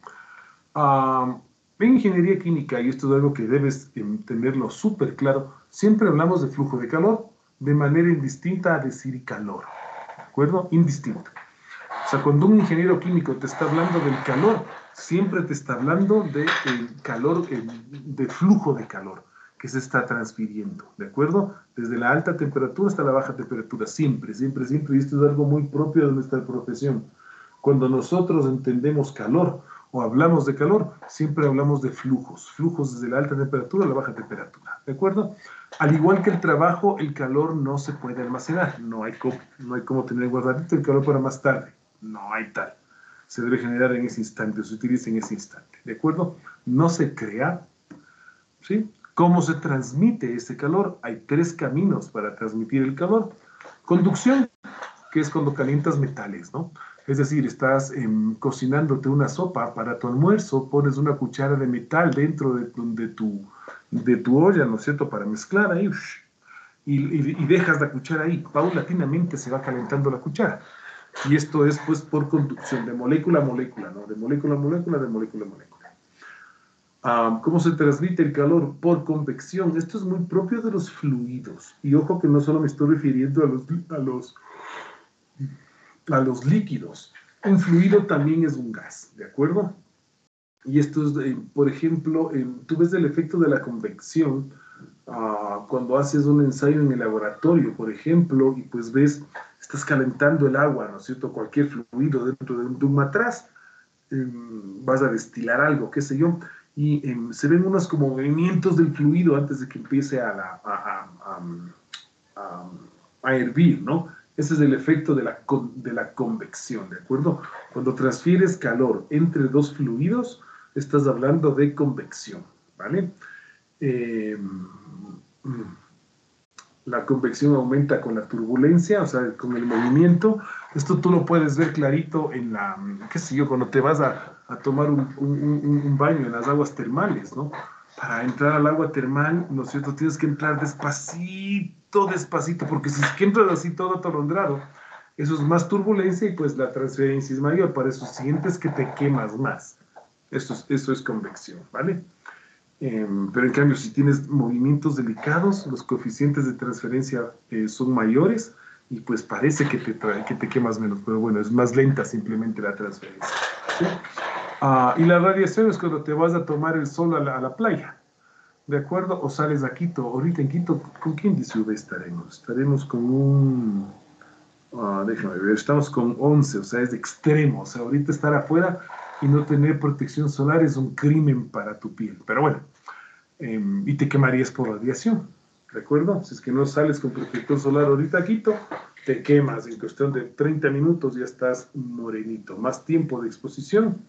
uh, en ingeniería química, y esto es algo que debes eh, tenerlo súper claro, siempre hablamos de flujo de calor de manera indistinta a decir calor, ¿de acuerdo? Indistinto. O sea, cuando un ingeniero químico te está hablando del calor, siempre te está hablando de el calor, el, de flujo de calor que se está transfiriendo, ¿de acuerdo? Desde la alta temperatura hasta la baja temperatura, siempre, siempre, siempre, y esto es algo muy propio de nuestra profesión. Cuando nosotros entendemos calor o hablamos de calor, siempre hablamos de flujos, flujos desde la alta temperatura a la baja temperatura, ¿de acuerdo? Al igual que el trabajo, el calor no se puede almacenar, no hay cómo, no hay cómo tener guardadito el calor para más tarde, no hay tal. Se debe generar en ese instante, se utiliza en ese instante, ¿de acuerdo? No se crea, ¿sí? ¿Cómo se transmite ese calor? Hay tres caminos para transmitir el calor. Conducción, que es cuando calientas metales, ¿no? Es decir, estás eh, cocinándote una sopa para tu almuerzo, pones una cuchara de metal dentro de, de, tu, de tu olla, ¿no es cierto?, para mezclar ahí, y, y, y dejas la cuchara ahí, paulatinamente se va calentando la cuchara. Y esto es, pues, por conducción, de molécula a molécula, ¿no? De molécula a molécula, de molécula a molécula. Um, ¿Cómo se transmite el calor? Por convección. Esto es muy propio de los fluidos. Y ojo que no solo me estoy refiriendo a los, a los, a los líquidos. Un fluido también es un gas, ¿de acuerdo? Y esto es, eh, por ejemplo, eh, tú ves el efecto de la convección uh, cuando haces un ensayo en el laboratorio, por ejemplo, y pues ves, estás calentando el agua, ¿no es cierto? Cualquier fluido dentro de un, de un matraz, eh, vas a destilar algo, qué sé yo, y eh, se ven unos como movimientos del fluido antes de que empiece a, la, a, a, a, a, a hervir, ¿no? Ese es el efecto de la, de la convección, ¿de acuerdo? Cuando transfieres calor entre dos fluidos, estás hablando de convección, ¿vale? Eh, la convección aumenta con la turbulencia, o sea, con el movimiento. Esto tú lo puedes ver clarito en la, qué sé yo, cuando te vas a, a tomar un, un, un baño en las aguas termales, ¿no? Para entrar al agua termal, ¿no es cierto? Tienes que entrar despacito, despacito, porque si es que entras así todo atolondrado, eso es más turbulencia y pues la transferencia es mayor, para eso sientes que te quemas más. Eso es, eso es convección, ¿vale? Eh, pero en cambio, si tienes movimientos delicados, los coeficientes de transferencia eh, son mayores y pues parece que te, trae, que te quemas menos, pero bueno, es más lenta simplemente la transferencia, ¿sí? Uh, y la radiación es cuando te vas a tomar el sol a la, a la playa, ¿de acuerdo? O sales a Quito. Ahorita en Quito, ¿con qué índice U V estaremos? Estaremos con un... Uh, déjame ver, estamos con once, o sea, es de extremo. O sea, ahorita estar afuera y no tener protección solar es un crimen para tu piel. Pero bueno, eh, y te quemarías por radiación, ¿de acuerdo? Si es que no sales con protector solar ahorita a Quito, te quemas. En cuestión de treinta minutos ya estás morenito. Más tiempo de exposición,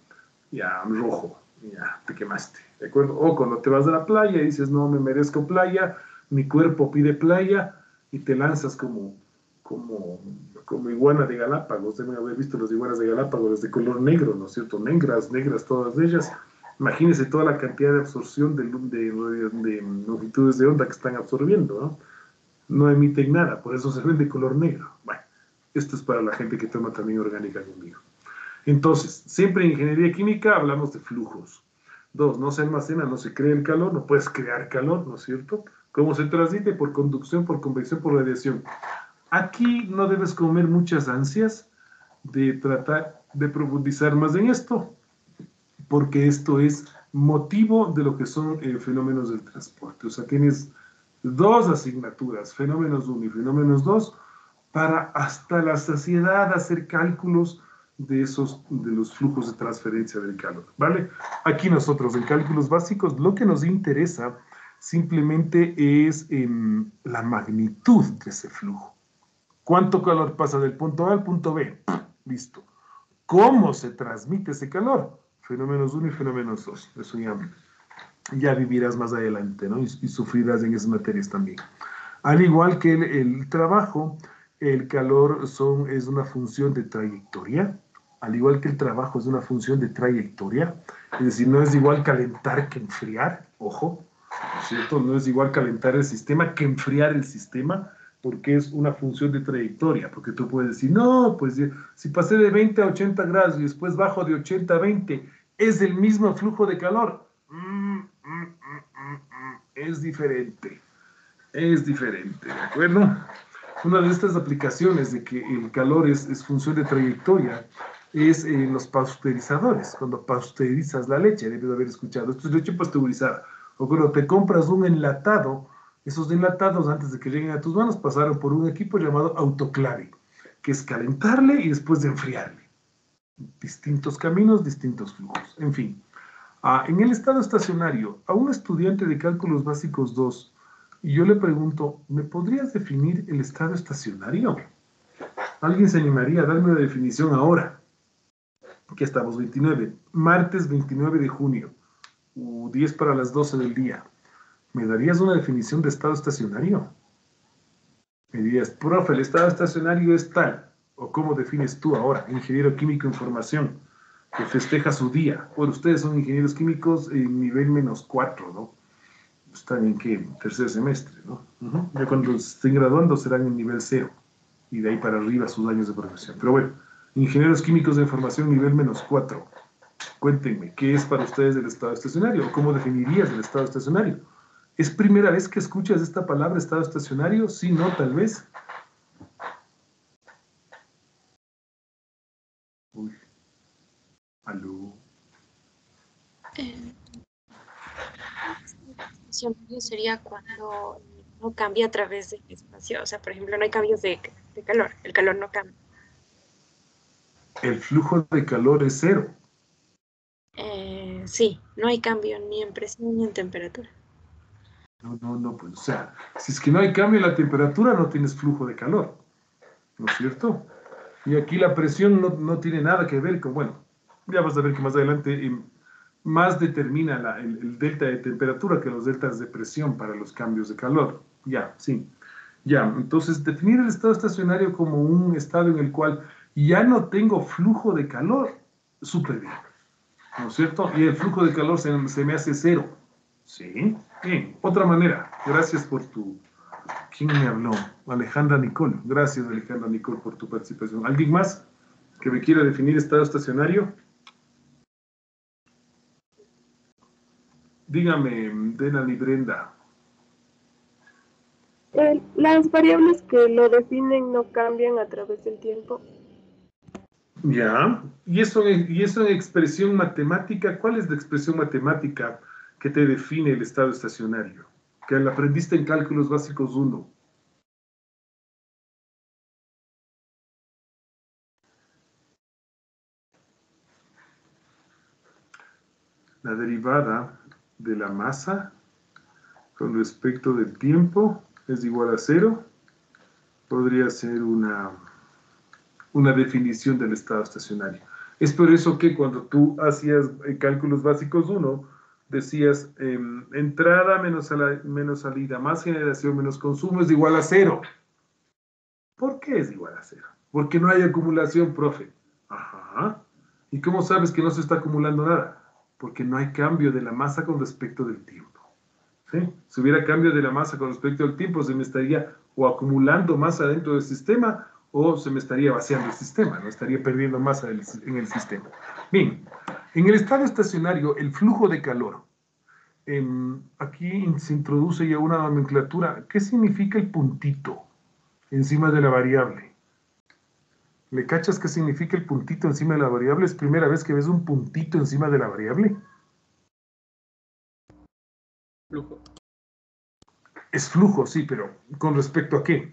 ya, rojo, ya, te quemaste, ¿de acuerdo? O cuando te vas a la playa y dices, no me merezco playa, mi cuerpo pide playa, y te lanzas como, como, como iguana de Galápagos. Deben haber visto las iguanas de Galápagos, las de color negro, ¿no es cierto? Negras, negras todas ellas. Imagínense toda la cantidad de absorción de, de, de, de longitudes de onda que están absorbiendo, ¿no? No emiten nada, por eso se ven de color negro. Bueno, esto es para la gente que toma también orgánica conmigo. Entonces, siempre en ingeniería química hablamos de flujos. Dos, no se almacena, no se crea el calor, no puedes crear calor, ¿no es cierto? ¿Cómo se transmite? Por conducción, por convección, por radiación. Aquí no debes comer muchas ansias de tratar de profundizar más en esto, porque esto es motivo de lo que son eh, fenómenos del transporte. O sea, tienes dos asignaturas, fenómenos uno y fenómenos dos, para hasta la saciedad hacer cálculos de esos, de los flujos de transferencia del calor, ¿vale? Aquí nosotros en cálculos básicos lo que nos interesa simplemente es eh, la magnitud de ese flujo. ¿Cuánto calor pasa del punto A al punto B? Listo. ¿Cómo se transmite ese calor? Fenómenos uno y fenómenos dos. Eso ya, ya vivirás más adelante, ¿no? Y, y sufrirás en esas materias también. Al igual que el, el trabajo, el calor son, es una función de trayectoria. Al igual que el trabajo es una función de trayectoria. Es decir, no es igual calentar que enfriar. Ojo, ¿no es cierto? No es igual calentar el sistema que enfriar el sistema, porque es una función de trayectoria. Porque tú puedes decir, no, pues si pasé de veinte a ochenta grados y después bajo de ochenta a veinte, ¿es el mismo flujo de calor? Mm, mm, mm, mm, mm. Es diferente. Es diferente, ¿de acuerdo? Una de estas aplicaciones de que el calor es, es función de trayectoria es en los pasteurizadores. Cuando pasteurizas la leche, debes haber escuchado, esto es leche pasteurizada. O cuando te compras un enlatado, esos enlatados antes de que lleguen a tus manos pasaron por un equipo llamado autoclave, que es calentarle y después de enfriarle. Distintos caminos, distintos flujos. En fin, ah, en el estado estacionario, a un estudiante de cálculos básicos dos, y yo le pregunto, ¿me podrías definir el estado estacionario? ¿Alguien se animaría a darme una definición ahora? Que estamos veintinueve, martes veintinueve de junio, uh, diez para las doce del día. ¿Me darías una definición de estado estacionario? Me dirías, profe, el estado estacionario es tal. ¿O cómo defines tú ahora, ingeniero químico en formación, que festeja su día? Bueno, ustedes son ingenieros químicos en nivel menos cuatro, ¿no? Están en qué, tercer semestre, ¿no? Uh-huh. Ya cuando estén graduando serán en nivel cero, y de ahí para arriba sus años de profesión. Pero bueno, ingenieros químicos de formación nivel menos cuatro. Cuéntenme, ¿qué es para ustedes el estado estacionario? ¿Cómo definirías el estado estacionario? ¿Es primera vez que escuchas esta palabra estado estacionario? Sí, no, tal vez. Uy. Aló. Eh, sería cuando no cambia a través del espacio. O sea, por ejemplo, no hay cambios de, de calor. El calor no cambia. El flujo de calor es cero. Eh, sí, no hay cambio ni en presión ni en temperatura. No, no, no, pues, o sea, si es que no hay cambio en la temperatura, no tienes flujo de calor, ¿no es cierto? Y aquí la presión no, no tiene nada que ver con, bueno, ya vas a ver que más adelante eh, más determina la, el, el delta de temperatura que los deltas de presión para los cambios de calor. Ya, sí. Ya, entonces definir el estado estacionario como un estado en el cual ya no tengo flujo de calor, súper bien, ¿no es cierto? Y el flujo de calor se, se me hace cero. Sí, bien. Otra manera, gracias por tu... ¿Quién me habló? Alejandra Nicole. Gracias, Alejandra Nicole, por tu participación. ¿Alguien más que me quiera definir estado estacionario? Dígame, Denan y Brenda. Eh, las variables que lo definen no cambian a través del tiempo. Ya, y eso, y eso en expresión matemática, ¿cuál es la expresión matemática que te define el estado estacionario? Que la aprendiste en cálculos básicos uno. La derivada de la masa con respecto del tiempo es igual a cero. Podría ser una, una definición del estado estacionario. Es por eso que cuando tú hacías eh, cálculos básicos uno, decías eh, entrada menos, sal menos salida, más generación menos consumo es igual a cero. ¿Por qué es igual a cero? Porque no hay acumulación, profe. Ajá. ¿Y cómo sabes que no se está acumulando nada? Porque no hay cambio de la masa con respecto del tiempo. ¿Sí? Si hubiera cambio de la masa con respecto al tiempo, se me estaría o acumulando masa dentro del sistema o se me estaría vaciando el sistema, no estaría perdiendo masa en el sistema. Bien, en el estado estacionario, el flujo de calor. Eh, aquí se introduce ya una nomenclatura. ¿Qué significa el puntito encima de la variable? ¿Le cachas qué significa el puntito encima de la variable? ¿Es primera vez que ves un puntito encima de la variable? Flujo. Es flujo, sí, pero ¿con respecto a qué?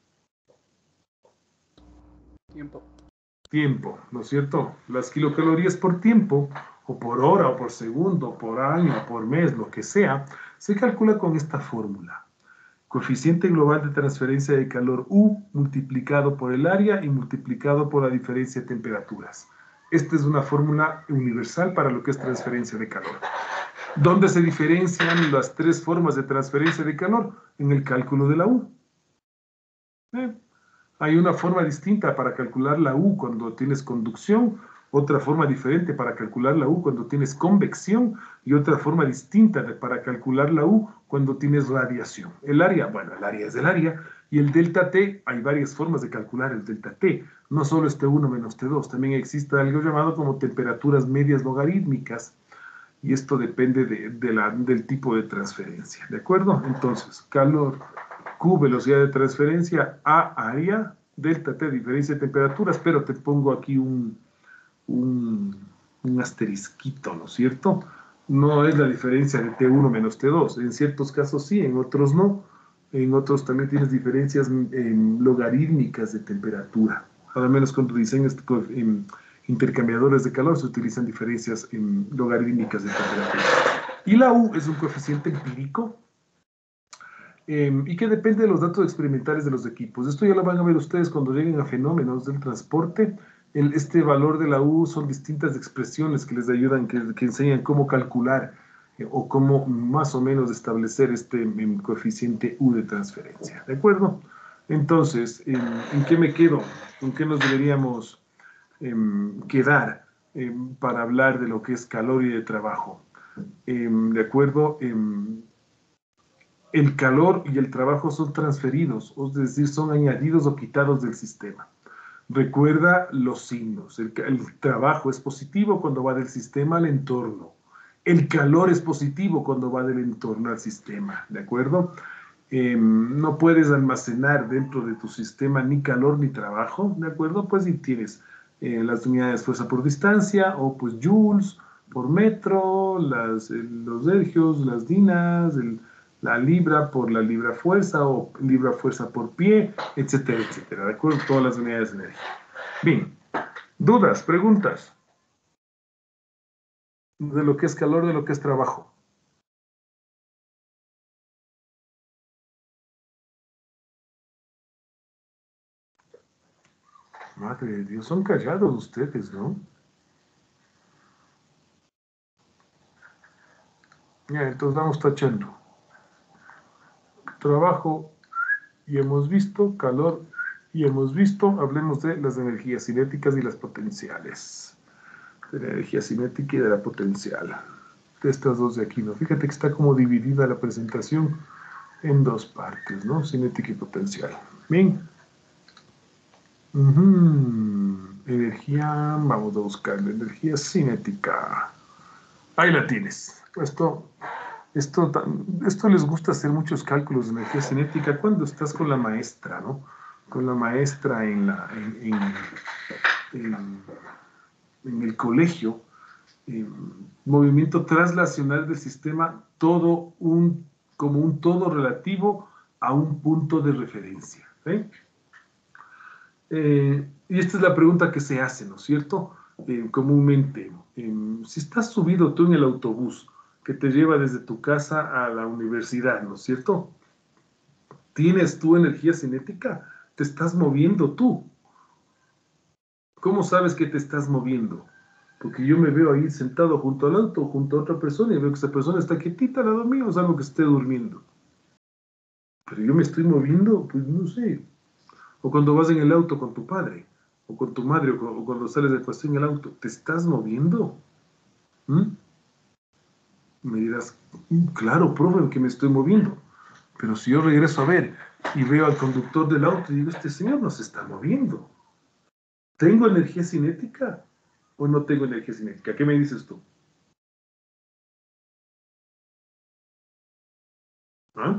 Tiempo. Tiempo, ¿no es cierto? Las kilocalorías por tiempo, o por hora, o por segundo, por año, por mes, lo que sea, se calcula con esta fórmula. Coeficiente global de transferencia de calor U multiplicado por el área y multiplicado por la diferencia de temperaturas. Esta es una fórmula universal para lo que es transferencia de calor. ¿Dónde se diferencian las tres formas de transferencia de calor? En el cálculo de la U. ¿Eh? Hay una forma distinta para calcular la U cuando tienes conducción, otra forma diferente para calcular la U cuando tienes convección y otra forma distinta de, para calcular la U cuando tienes radiación. El área, bueno, el área es el área y el delta T, hay varias formas de calcular el delta T. No solo es T uno menos T dos, también existe algo llamado como temperaturas medias logarítmicas y esto depende de, de la, del tipo de transferencia, ¿de acuerdo? Entonces, calor, Q, velocidad de transferencia, A, área, delta T, diferencia de temperaturas, pero te pongo aquí un, un, un asterisquito, ¿no es cierto? No es la diferencia de T uno menos T dos, en ciertos casos sí, en otros no, en otros también tienes diferencias en logarítmicas de temperatura, al menos cuando diseñas en intercambiadores de calor se utilizan diferencias en logarítmicas de temperatura. Y la U es un coeficiente empírico, Eh, y que depende de los datos experimentales de los equipos. Esto ya lo van a ver ustedes cuando lleguen a fenómenos del transporte. El, este valor de la U son distintas expresiones que les ayudan, que, que enseñan cómo calcular eh, o cómo más o menos establecer este eh, coeficiente U de transferencia. ¿De acuerdo? Entonces, ¿en, en qué me quedo? ¿En qué nos deberíamos eh, quedar eh, para hablar de lo que es calor y de trabajo? Eh, ¿De acuerdo? Eh, El calor y el trabajo son transferidos, es decir, son añadidos o quitados del sistema. Recuerda los signos. El, el trabajo es positivo cuando va del sistema al entorno. El calor es positivo cuando va del entorno al sistema, ¿de acuerdo? Eh, no puedes almacenar dentro de tu sistema ni calor ni trabajo, ¿de acuerdo? Pues si tienes eh, las unidades de fuerza por distancia o pues joules por metro, las, eh, los ergios, las dinas, el la libra por la libra fuerza o libra fuerza por pie, etcétera, etcétera. ¿De acuerdo? Todas las unidades de energía. Bien. ¿Dudas? ¿Preguntas? De lo que es calor, de lo que es trabajo. Madre de Dios, son callados ustedes, ¿no? Ya, entonces vamos tachando. Trabajo, y hemos visto, calor, y hemos visto, hablemos de las energías cinéticas y las potenciales. De la energía cinética y de la potencial. De estas dos de aquí, ¿no? Fíjate que está como dividida la presentación en dos partes, ¿no? Cinética y potencial. Bien. Uh-huh. Energía, vamos a buscar la energía cinética. Ahí la tienes. Esto... Esto, esto les gusta hacer muchos cálculos de energía cinética cuando estás con la maestra, ¿no? Con la maestra en, la, en, en, en, en el colegio. Eh, movimiento traslacional del sistema, todo un, como un todo relativo a un punto de referencia. ¿Sí? Eh, y esta es la pregunta que se hace, ¿no es cierto? Eh, comúnmente, eh, si estás subido tú en el autobús, que te lleva desde tu casa a la universidad, ¿no es cierto? ¿Tienes tu energía cinética? ¿Te estás moviendo tú? ¿Cómo sabes que te estás moviendo? Porque yo me veo ahí sentado junto al auto, junto a otra persona, y veo que esa persona está quietita al lado mío, salvo que esté durmiendo. Pero yo me estoy moviendo, pues no sé. O cuando vas en el auto con tu padre, o con tu madre, o, o cuando sales de paseo en el auto, ¿te estás moviendo? ¿Mm? Me dirás, claro, profe, que me estoy moviendo. Pero si yo regreso a ver y veo al conductor del auto y digo, este señor no se está moviendo. ¿Tengo energía cinética o no tengo energía cinética? ¿Qué me dices tú? ¿Ah?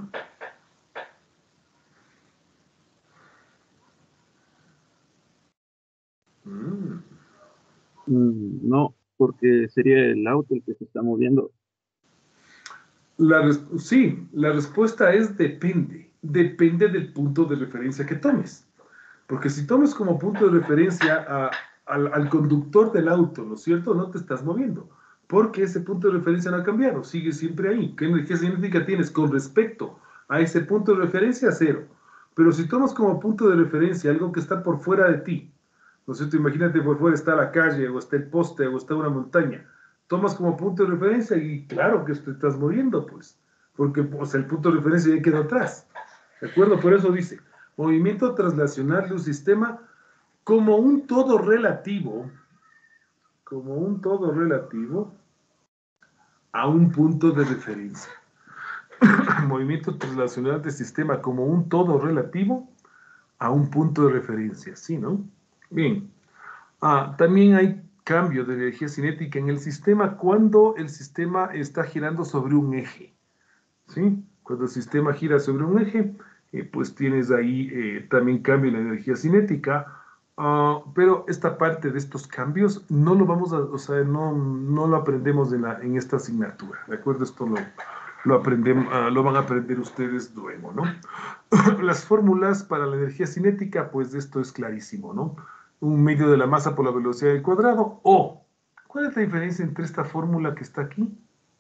Mm. Mm, no, porque sería el auto el que se está moviendo. La res- sí, la respuesta es depende. Depende del punto de referencia que tomes. Porque si tomas como punto de referencia a- al, al conductor del auto, ¿no es cierto? No te estás moviendo. Porque ese punto de referencia no ha cambiado. Sigue siempre ahí. ¿Qué energía cinética tienes con respecto a ese punto de referencia? Cero. Pero si tomas como punto de referencia algo que está por fuera de ti, ¿no es cierto? Imagínate por fuera está la calle, o está el poste, o está una montaña. Tomas como punto de referencia y claro que te estás moviendo, pues. Porque o sea, el punto de referencia ya quedó atrás. ¿De acuerdo? Por eso dice, movimiento translacional de un sistema como un todo relativo, como un todo relativo a un punto de referencia. Movimiento translacional de sistema como un todo relativo a un punto de referencia, ¿sí, no? Bien. Ah, también hay cambio de energía cinética en el sistema cuando el sistema está girando sobre un eje, ¿sí? Cuando el sistema gira sobre un eje, eh, pues tienes ahí eh, también cambio en la energía cinética, ah, pero esta parte de estos cambios no lo vamos a, o sea, no, no lo aprendemos en, la, en esta asignatura, ¿de acuerdo? Esto lo, lo, aprendemos, ah, lo van a aprender ustedes luego, ¿no? Las fórmulas para la energía cinética, pues esto es clarísimo, ¿no? Un medio de la masa por la velocidad del cuadrado, o, ¿cuál es la diferencia entre esta fórmula que está aquí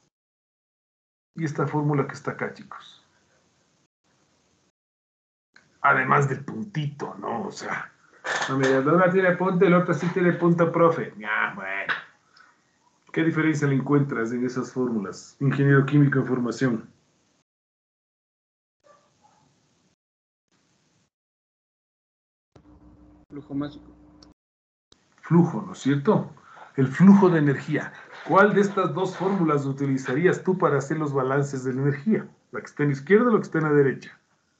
y esta fórmula que está acá, chicos? Además del puntito, ¿no? O sea, no me digas, la una tiene punto y la otra sí tiene punto, profe. Ya, bueno. ¿Qué diferencia le encuentras en esas fórmulas? Ingeniero químico en formación. Flujo mágico. Flujo, ¿no es cierto? El flujo de energía. ¿Cuál de estas dos fórmulas utilizarías tú para hacer los balances de la energía? ¿La que está en la izquierda o la que está en la derecha?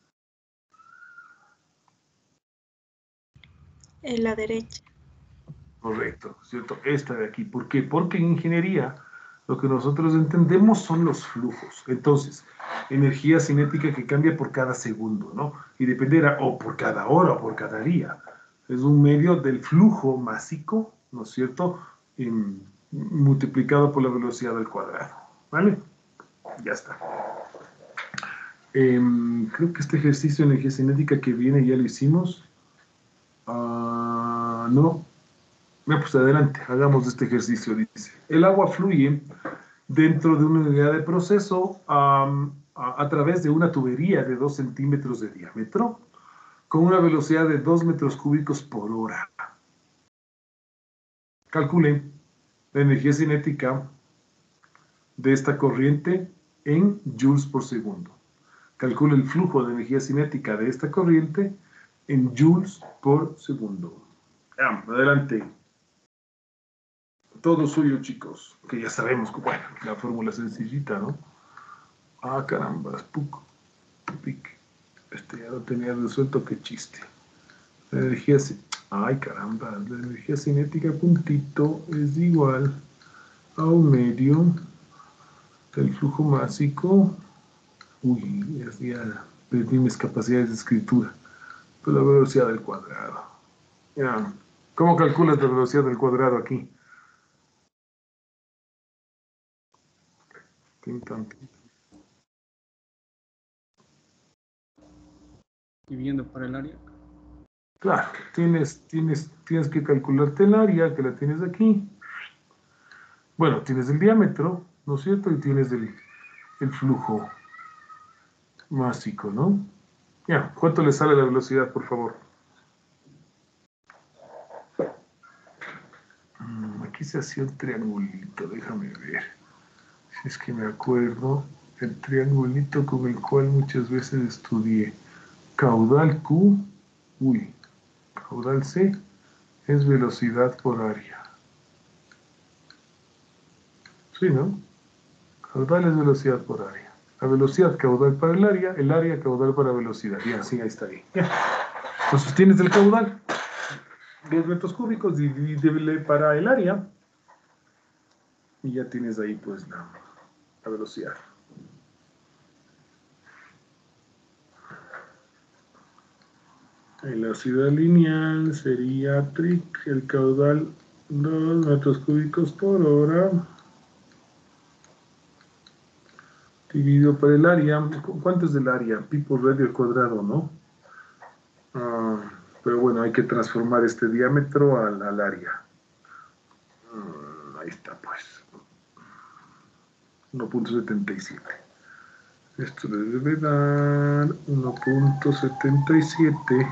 En la derecha. Correcto, ¿cierto? Esta de aquí. ¿Por qué? Porque en ingeniería lo que nosotros entendemos son los flujos. Entonces, energía cinética que cambia por cada segundo, ¿no? Y dependerá o por cada hora o por cada día. Es un medio del flujo másico, ¿no es cierto? En, multiplicado por la velocidad al cuadrado, ¿vale? Ya está. Eh, creo que este ejercicio de energía cinética que viene ya lo hicimos. Uh, no. Bueno, pues adelante, hagamos este ejercicio, dice. El agua fluye dentro de una unidad de proceso um, a, a través de una tubería de dos centímetros de diámetro con una velocidad de dos metros cúbicos por hora. Calcule la energía cinética de esta corriente en joules por segundo. Calcule el flujo de energía cinética de esta corriente en joules por segundo. Ya, adelante. Todo suyo, chicos, que ya sabemos que, bueno, la fórmula sencillita, ¿no? Ah, caramba, puc, pupic. Este ya lo tenía resuelto, qué chiste. La energía, ay, caramba, la energía cinética puntito es igual a un medio del flujo másico. Uy, ya perdí mis capacidades de escritura. Pero la velocidad del cuadrado. Ya. ¿Cómo calculas la velocidad del cuadrado aquí? Dividiendo por el área. Claro, tienes, tienes, tienes que calcularte el área, que la tienes aquí. Bueno, tienes el diámetro, ¿no es cierto? Y tienes el, el flujo másico, ¿no? Ya, ¿cuánto le sale la velocidad, por favor? Aquí aquí se hacía un triangulito, déjame ver. Si es que me acuerdo, el triangulito con el cual muchas veces estudié. Caudal Q, uy, caudal C es velocidad por área. Sí, ¿no? Caudal es velocidad por área. La velocidad caudal para el área, el área caudal para velocidad. Ya, sí, ahí está ahí. Ya. Entonces tienes el caudal, diez metros cúbicos, divídele para el área, y ya tienes ahí pues la, la velocidad. La velocidad lineal sería tric, el caudal dos metros cúbicos por hora, dividido por el área. ¿Cuánto es el área? Pi por radio al cuadrado, ¿no? Uh, pero bueno, hay que transformar este diámetro al, al área. Uh, ahí está, pues. uno punto setenta y siete. Esto le debe dar uno punto setenta y siete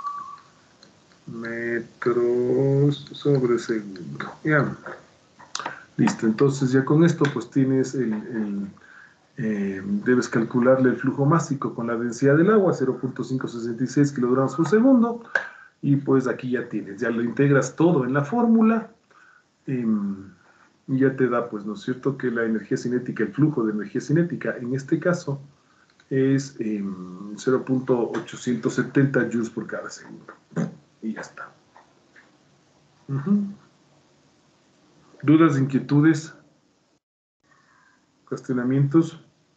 metros sobre segundo. Ya. Listo, entonces ya con esto pues tienes el... el Eh, debes calcularle el flujo másico con la densidad del agua, cero punto quinientos sesenta y seis kilogramos por segundo, y pues aquí ya tienes, ya lo integras todo en la fórmula, eh, y ya te da, pues, ¿no es cierto?, que la energía cinética, el flujo de energía cinética, en este caso, es eh, cero punto ochocientos setenta joules por cada segundo, y ya está. Uh-huh. ¿Dudas, inquietudes, cuestionamientos?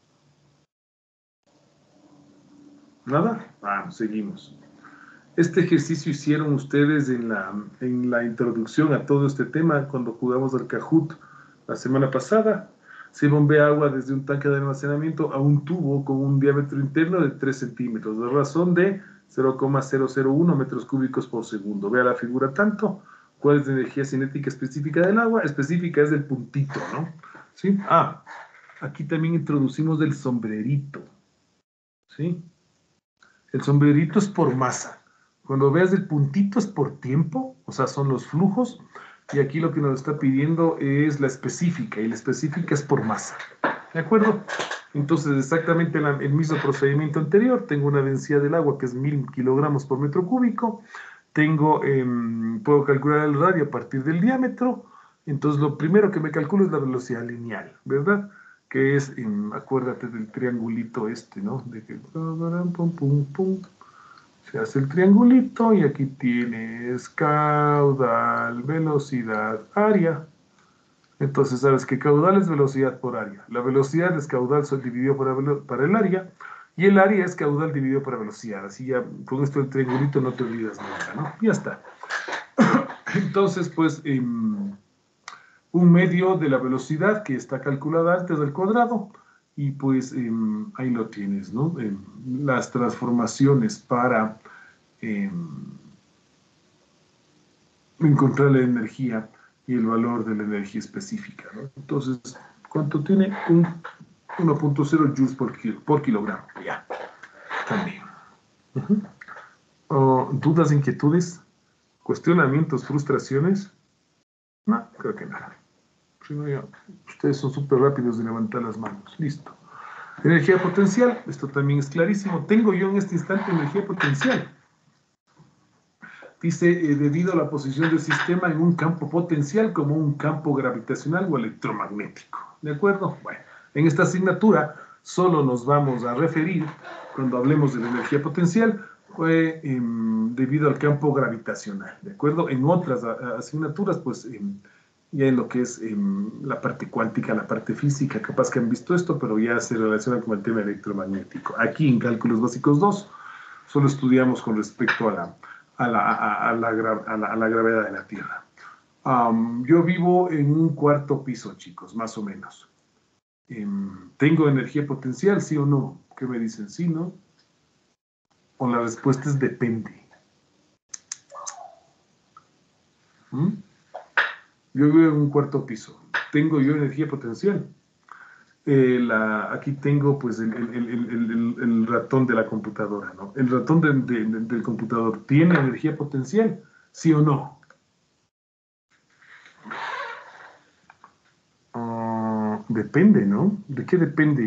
¿Nada? Ah, seguimos. Este ejercicio hicieron ustedes en la, en la introducción a todo este tema cuando jugamos al Kahoot la semana pasada. Se bombea agua desde un tanque de almacenamiento a un tubo con un diámetro interno de tres centímetros, de razón de cero coma cero cero uno metros cúbicos por segundo. Vea la figura tanto. ¿Cuál es la energía cinética específica del agua? Específica es del puntito, ¿no? ¿Sí? Ah, aquí también introducimos el sombrerito. ¿Sí? El sombrerito es por masa. Cuando veas el puntito es por tiempo, o sea, son los flujos, y aquí lo que nos está pidiendo es la específica, y la específica es por masa. ¿De acuerdo? Entonces, exactamente la, el mismo procedimiento anterior, tengo una densidad del agua que es mil kilogramos por metro cúbico, tengo, eh, puedo calcular el radio a partir del diámetro, entonces lo primero que me calculo es la velocidad lineal, ¿verdad? Que es, eh, acuérdate del triangulito este, ¿no? De que pum, pum, pum, se hace el triangulito y aquí tienes caudal, velocidad, área. Entonces sabes que caudal es velocidad por área. La velocidad es caudal dividido por, para el área, y el área es caudal dividido por velocidad. Así ya con esto del triangulito no te olvidas nunca, ¿no? Ya está. Entonces, pues... Eh, un medio de la velocidad que está calculada antes del cuadrado, y pues eh, ahí lo tienes, ¿no? Eh, las transformaciones para eh, encontrar la energía y el valor de la energía específica, ¿no? Entonces, ¿cuánto tiene? Un uno punto cero joules por, kilo, por kilogramo, ya, también. Uh-huh. Oh, ¿dudas, inquietudes, cuestionamientos, frustraciones? No, creo que nada. Ustedes son súper rápidos de levantar las manos. Listo. Energía potencial. Esto también es clarísimo. Tengo yo en este instante energía potencial. Dice, eh, debido a la posición del sistema en un campo potencial como un campo gravitacional o electromagnético. ¿De acuerdo? Bueno, en esta asignatura solo nos vamos a referir, cuando hablemos de la energía potencial, eh, eh, debido al campo gravitacional. ¿De acuerdo? En otras a, a, asignaturas, pues... Eh, ya en lo que es eh, la parte cuántica, la parte física, capaz que han visto esto, pero ya se relaciona con el tema electromagnético. Aquí en Cálculos Básicos dos, solo estudiamos con respecto a la, a la, a, a la, a la, a la gravedad de la Tierra. Um, yo vivo en un cuarto piso, chicos, más o menos. Eh, ¿Tengo energía potencial, sí o no? ¿Qué me dicen? ¿Sí, no? O la respuesta es depende. ¿Mm? Yo vivo en un cuarto piso. ¿Tengo yo energía potencial? Eh, la, aquí tengo pues el, el, el, el, el ratón de la computadora, ¿no? El ratón de, de, de, del computador, ¿tiene energía potencial? ¿Sí o no? Depende, ¿no? ¿De qué depende?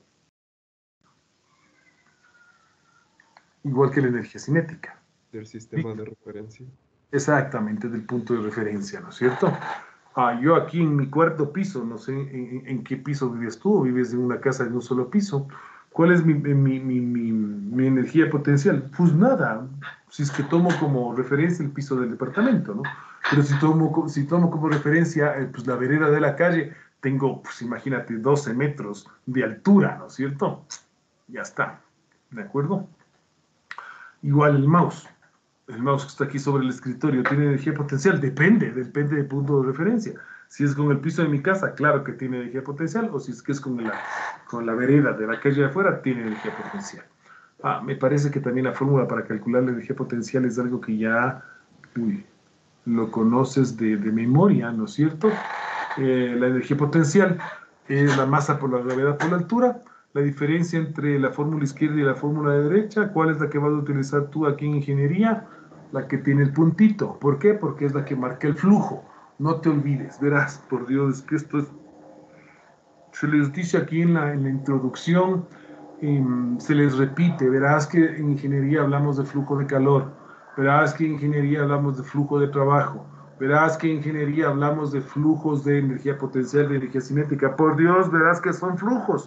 Igual que la energía cinética. Del sistema de referencia. Exactamente, del punto de referencia, ¿no es cierto? Ah, yo aquí en mi cuarto piso, no sé en, en qué piso vives tú, o vives en una casa de un solo piso. ¿Cuál es mi, mi, mi, mi, mi energía potencial? Pues nada, si es que tomo como referencia el piso del departamento, ¿no? Pero si tomo, si tomo como referencia eh, pues la vereda de la calle, tengo, pues imagínate, doce metros de altura, ¿no es cierto? Ya está, ¿de acuerdo? Igual el mouse. El mouse que está aquí sobre el escritorio, ¿tiene energía potencial? Depende, depende del punto de referencia. Si es con el piso de mi casa, claro que tiene energía potencial, o si es que es con la, con la vereda de la calle de afuera, tiene energía potencial. Ah, me parece que también la fórmula para calcular la energía potencial es algo que ya uy, lo conoces de, de memoria, ¿no es cierto? Eh, la energía potencial es la masa por la gravedad por la altura. La diferencia entre la fórmula izquierda y la fórmula de derecha, ¿cuál es la que vas a utilizar tú aquí en ingeniería? La que tiene el puntito. ¿Por qué? Porque es la que marca el flujo. No te olvides, verás, por Dios, es que esto es... Se les dice aquí en la, en la introducción, eh, se les repite, verás que en ingeniería hablamos de flujo de calor, verás que en ingeniería hablamos de flujo de trabajo, verás que en ingeniería hablamos de flujos de energía potencial, de energía cinética. Por Dios, verás que son flujos.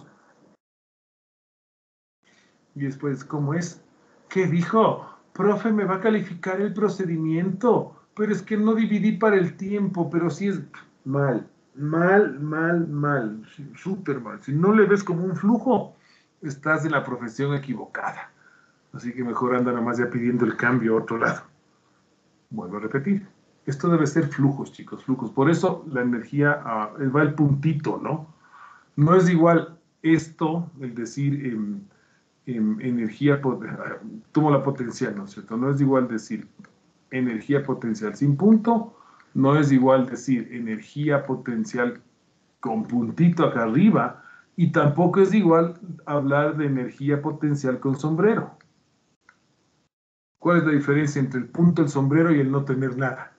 Y después, ¿cómo es? ¿Qué dijo? Profe, me va a calificar el procedimiento, pero es que no dividí para el tiempo, pero sí es mal, mal, mal, mal, súper mal. Si no le ves como un flujo, estás en la profesión equivocada. Así que mejor anda nomás ya pidiendo el cambio a otro lado. Vuelvo a repetir. Esto debe ser flujos, chicos, flujos. Por eso la energía uh, va el puntito, ¿no? No es igual esto, el decir... Eh, energía, tomo la potencial, ¿no es cierto? No es igual decir energía potencial sin punto, no es igual decir energía potencial con puntito acá arriba, y tampoco es igual hablar de energía potencial con sombrero. ¿Cuál es la diferencia entre el punto, el sombrero y el no tener nada?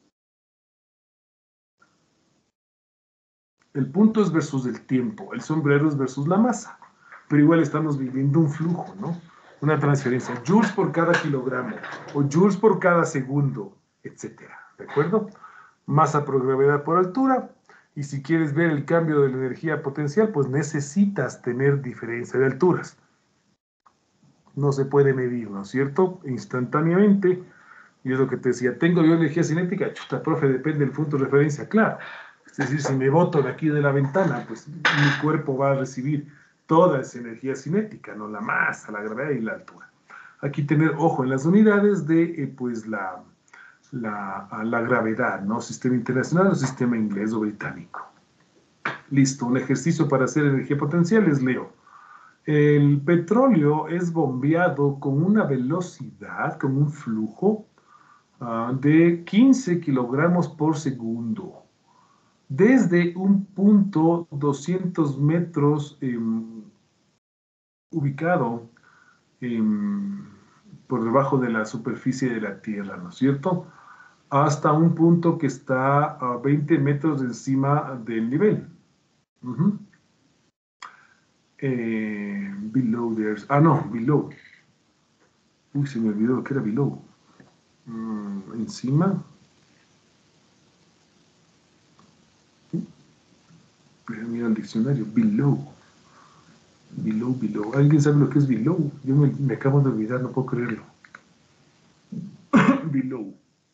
El punto es versus el tiempo, el sombrero es versus la masa. Pero igual estamos viviendo un flujo, ¿no? Una transferencia, joules por cada kilogramo, o joules por cada segundo, etcétera, ¿de acuerdo? Masa por gravedad por altura, y si quieres ver el cambio de la energía potencial, pues necesitas tener diferencia de alturas. No se puede medir, ¿no es cierto? Instantáneamente, y es lo que te decía, ¿tengo yo energía cinética? Chuta, profe, depende del punto de referencia, claro. Es decir, si me boto de aquí de la ventana, pues mi cuerpo va a recibir toda esa energía cinética, ¿no? La masa, la gravedad y la altura. Aquí tener ojo en las unidades de, eh, pues, la, la, la gravedad, ¿no? Sistema internacional o sistema inglés o británico. Listo, un ejercicio para hacer energía potencial les leo. El petróleo es bombeado con una velocidad, con un flujo uh, de quince kilogramos por segundo. Desde un punto doscientos metros eh, ubicado eh, por debajo de la superficie de la Tierra, ¿no es cierto? Hasta un punto que está a veinte metros encima del nivel. Uh-huh. eh, below there's... Ah, no, below. Uy, se me olvidó que era below. Mm, encima... Mira el diccionario, below. Below, below. ¿Alguien sabe lo que es below? Yo me, me acabo de olvidar, no puedo creerlo. Below.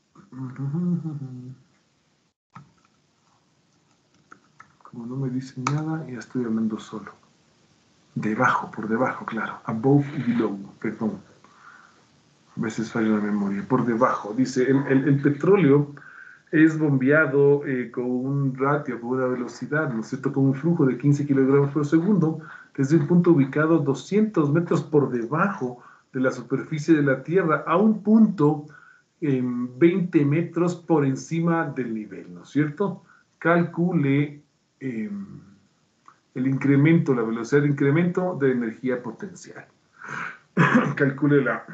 Como no me dicen nada, ya estoy hablando solo. Debajo, por debajo, claro. Above y below, perdón. A veces falla la memoria. Por debajo, dice, el, el, el petróleo es bombeado eh, con un ratio, con una velocidad, ¿no es cierto?, con un flujo de quince kilogramos por segundo, desde un punto ubicado doscientos metros por debajo de la superficie de la Tierra a un punto eh, veinte metros por encima del nivel, ¿no es cierto? Calcule eh, el incremento, la velocidad de incremento de energía potencial. Calcule la...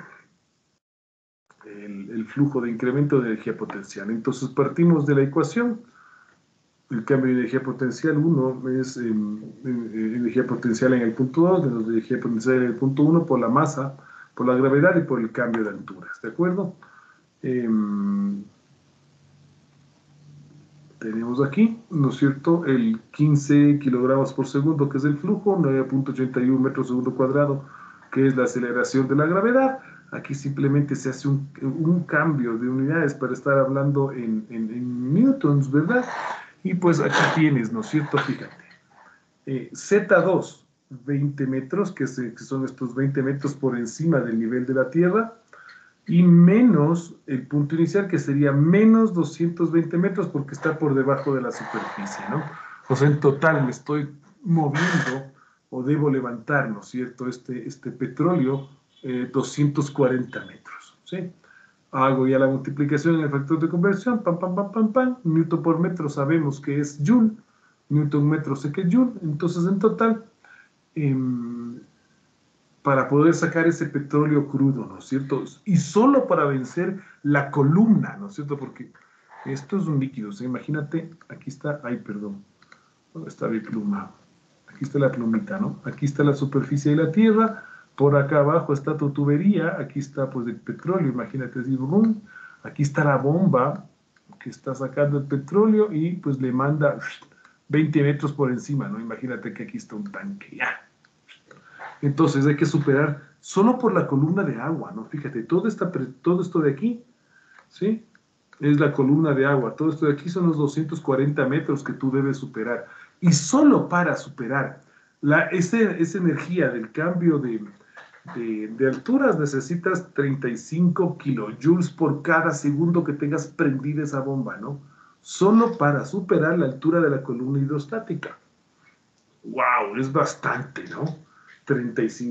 El, el flujo de incremento de energía potencial. Entonces partimos de la ecuación el cambio de energía potencial uno es eh, eh, energía potencial en el punto dos, menos energía potencial en el punto uno por la masa, por la gravedad y por el cambio de alturas, ¿de acuerdo? Eh, tenemos aquí, ¿no es cierto?, el quince kilogramos por segundo, que es el flujo, nueve punto ochenta y uno metros segundo cuadrado, que es la aceleración de la gravedad. Aquí simplemente se hace un, un cambio de unidades para estar hablando en, en, en newtons, ¿verdad? Y pues aquí tienes, ¿no es cierto?, fíjate, eh, Z dos, veinte metros, que, se, que son estos veinte metros por encima del nivel de la Tierra, y menos el punto inicial, que sería menos doscientos veinte metros, porque está por debajo de la superficie, ¿no? O sea, en total me estoy moviendo, o debo levantar, ¿no es cierto?, este, este petróleo, eh, doscientos cuarenta metros, ¿sí? Hago ya la multiplicación en el factor de conversión, pam, pam, pam, pam, pam, newton por metro sabemos que es joule, newton metro sé que es joule, entonces en total, eh, para poder sacar ese petróleo crudo, ¿no es cierto? Y solo para vencer la columna, ¿no es cierto? Porque esto es un líquido, ¿sí? Imagínate, aquí está, ay, perdón, ¿dónde está mi pluma? Aquí está la plumita, ¿no? Aquí está la superficie de la Tierra, por acá abajo está tu tubería, aquí está pues el petróleo, imagínate así, boom, aquí está la bomba que está sacando el petróleo y pues le manda veinte metros por encima, ¿no? Imagínate que aquí está un tanque, ya. Entonces hay que superar solo por la columna de agua, ¿no? Fíjate, todo, esta, todo esto de aquí, ¿sí? Es la columna de agua. Todo esto de aquí son los doscientos cuarenta metros que tú debes superar. Y solo para superar la, ese, esa energía del cambio de, de, de alturas necesitas treinta y cinco kilojoules por cada segundo que tengas prendida esa bomba, ¿no? Solo para superar la altura de la columna hidrostática. ¡Wow! Es bastante, ¿no? treinta y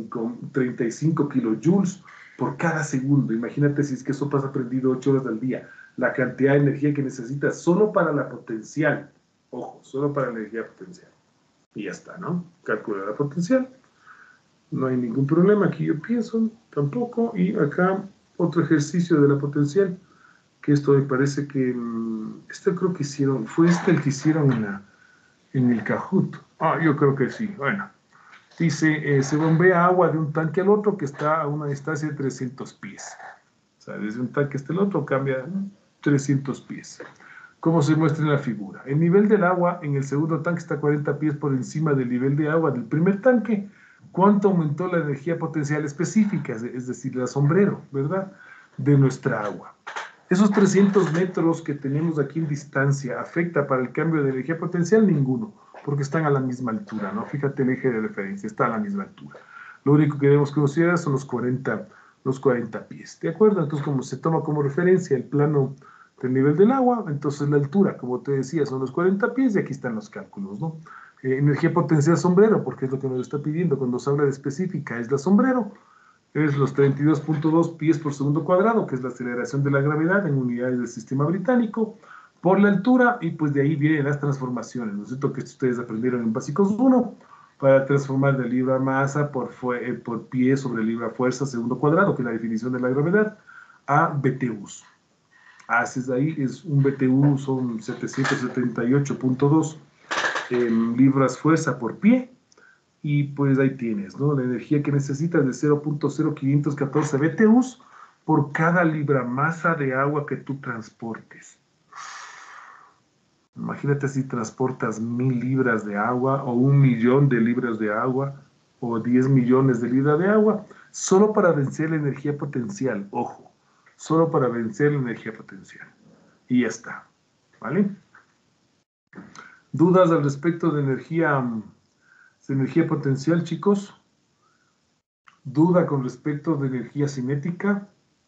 cinco kilojoules por cada segundo. Imagínate si es que eso pasa prendido ocho horas al día. La cantidad de energía que necesitas solo para la potencial. Ojo, solo para la energía potencial. Y ya está, ¿no? Calcula la potencial. No hay ningún problema. Aquí yo pienso tampoco. Y acá otro ejercicio de la potencial. Que esto me parece que... Este creo que hicieron... Fue este el que hicieron en, la, en el Kahoot. Ah, yo creo que sí. Bueno. Dice, eh, se bombea agua de un tanque al otro que está a una distancia de trescientos pies. O sea, desde un tanque hasta el otro cambia trescientos pies. ¿Cómo se muestra en la figura? El nivel del agua en el segundo tanque está cuarenta pies por encima del nivel de agua del primer tanque. ¿Cuánto aumentó la energía potencial específica? Es decir, la sombrero, ¿verdad? De nuestra agua. Esos trescientos metros que tenemos aquí en distancia, ¿afecta para el cambio de energía potencial? Ninguno, porque están a la misma altura, ¿no? Fíjate el eje de referencia, está a la misma altura. Lo único que debemos considerar son los cuarenta, los cuarenta pies, ¿de acuerdo? Entonces, como se toma como referencia el plano del nivel del agua, entonces la altura, como te decía, son los cuarenta pies y aquí están los cálculos, ¿no? Eh, energía potencial sombrero, porque es lo que nos está pidiendo cuando se habla de específica, es la sombrero. Es los treinta y dos punto dos pies por segundo cuadrado, que es la aceleración de la gravedad en unidades del sistema británico, por la altura, y pues de ahí vienen las transformaciones, ¿no es cierto? Que ustedes aprendieron en básicos uno, para transformar de libra masa por, fue, por pie sobre libra fuerza segundo cuadrado, que es la definición de la gravedad, a B T Us. Haces ahí, es un B T U, son setecientos setenta y ocho punto dos eh, libras fuerza por pie, y pues ahí tienes, ¿no? La energía que necesitas de cero punto cero quinientos catorce B T Us por cada libra masa de agua que tú transportes. Imagínate si transportas mil libras de agua o un millón de libras de agua o diez millones de libras de agua, solo para vencer la energía potencial, ojo, solo para vencer la energía potencial. Y ya está, ¿vale? ¿Dudas al respecto de energía de energía potencial, chicos? ¿Duda con respecto de energía cinética?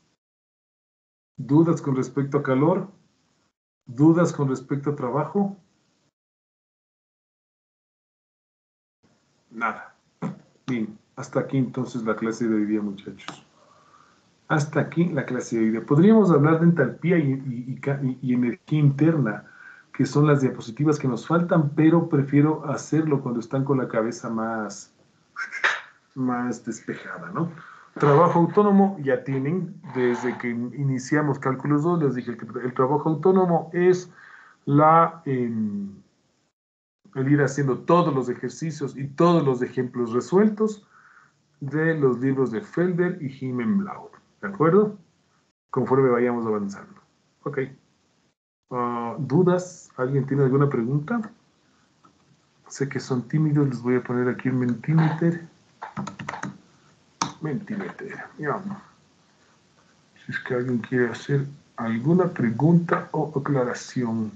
¿Dudas con respecto a calor? ¿Dudas con respecto a trabajo? Nada. Bien, hasta aquí entonces la clase de hoy día, muchachos. Hasta aquí la clase de hoy día. Podríamos hablar de entalpía y, y, y, y energía interna, que son las diapositivas que nos faltan, pero prefiero hacerlo cuando están con la cabeza más, más despejada, ¿no? Trabajo autónomo ya tienen, desde que iniciamos cálculos dos, les dije que el trabajo autónomo es la, eh, el ir haciendo todos los ejercicios y todos los ejemplos resueltos de los libros de Felder y Himmelblau. ¿De acuerdo? Conforme vayamos avanzando. Ok. Uh, ¿Dudas? ¿Alguien tiene alguna pregunta? Sé que son tímidos, les voy a poner aquí un Mentimeter. Mentimeter. Ya. Si es que alguien quiere hacer alguna pregunta o aclaración.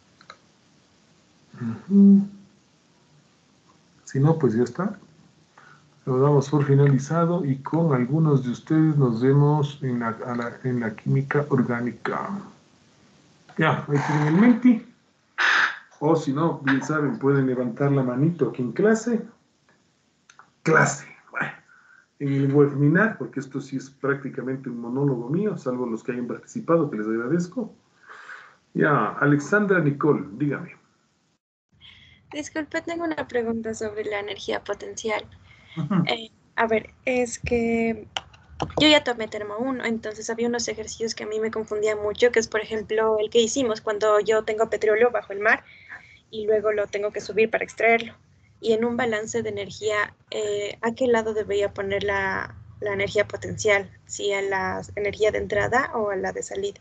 Uh-huh. Si no, pues ya está. Lo damos por finalizado y con algunos de ustedes nos vemos en la, la, en la química orgánica. Ya, ahí tienen el Menti. O si no, bien saben, pueden levantar la manito aquí en clase. Clase. Bueno, en el webinar, porque esto sí es prácticamente un monólogo mío, salvo los que hayan participado, que les agradezco. Ya, Alexandra Nicole, dígame. Disculpe, tengo una pregunta sobre la energía potencial. Uh-huh. Eh, a ver, es que yo ya tomé Termo uno, entonces había unos ejercicios que a mí me confundían mucho, que es, por ejemplo, el que hicimos cuando yo tengo petróleo bajo el mar y luego lo tengo que subir para extraerlo. Y en un balance de energía, eh, ¿a qué lado debería poner la, la energía potencial? ¿Si a la energía de entrada o a la de salida?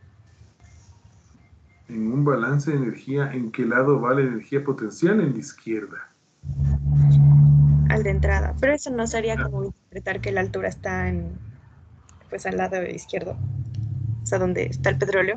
En un balance de energía, ¿en qué lado va la energía potencial? En la izquierda. Al de entrada, pero eso nos haría como interpretar que la altura está en, pues al lado izquierdo, o sea, donde está el petróleo.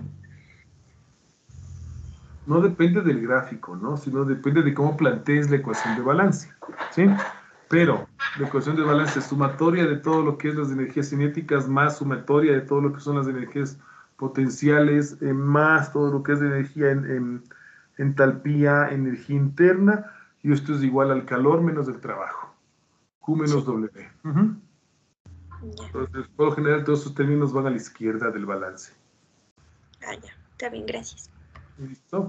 No depende del gráfico, ¿no? Sino depende de cómo plantees la ecuación de balance, ¿sí? Pero la ecuación de balance es sumatoria de todo lo que es las energías cinéticas, más sumatoria de todo lo que son las energías potenciales, eh, más todo lo que es de energía en, en entalpía, energía interna, y esto es igual al calor menos el trabajo. Q menos Sí. W. Uh-huh. Ya. Entonces, por lo general, todos esos términos van a la izquierda del balance. Ah, ya. Está bien, gracias. ¿Listo?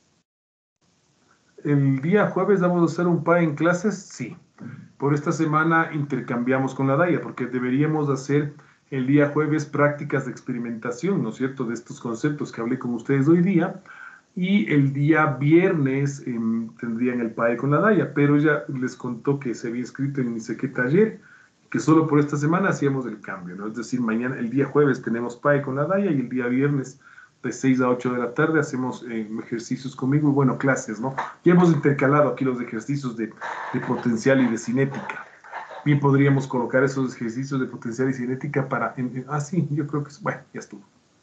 ¿El día jueves vamos a hacer un P A en clases? Sí. Por esta semana intercambiamos con la D A I A, porque deberíamos hacer el día jueves prácticas de experimentación, ¿no es cierto?, de estos conceptos que hablé con ustedes hoy día, y el día viernes eh, tendrían el P A E con la D A I A, pero ella les contó que se había inscrito en mi sé qué taller, que solo por esta semana hacíamos el cambio, ¿no? Es decir, mañana, el día jueves tenemos P A E con la D A I A y el día viernes de seis a ocho de la tarde hacemos eh, ejercicios conmigo y, bueno, clases, ¿no? Ya hemos intercalado aquí los ejercicios de, de potencial y de cinética. Bien, podríamos colocar esos ejercicios de potencial y cinética para... En, en, ah, sí, yo creo que... Bueno, ya estuvo.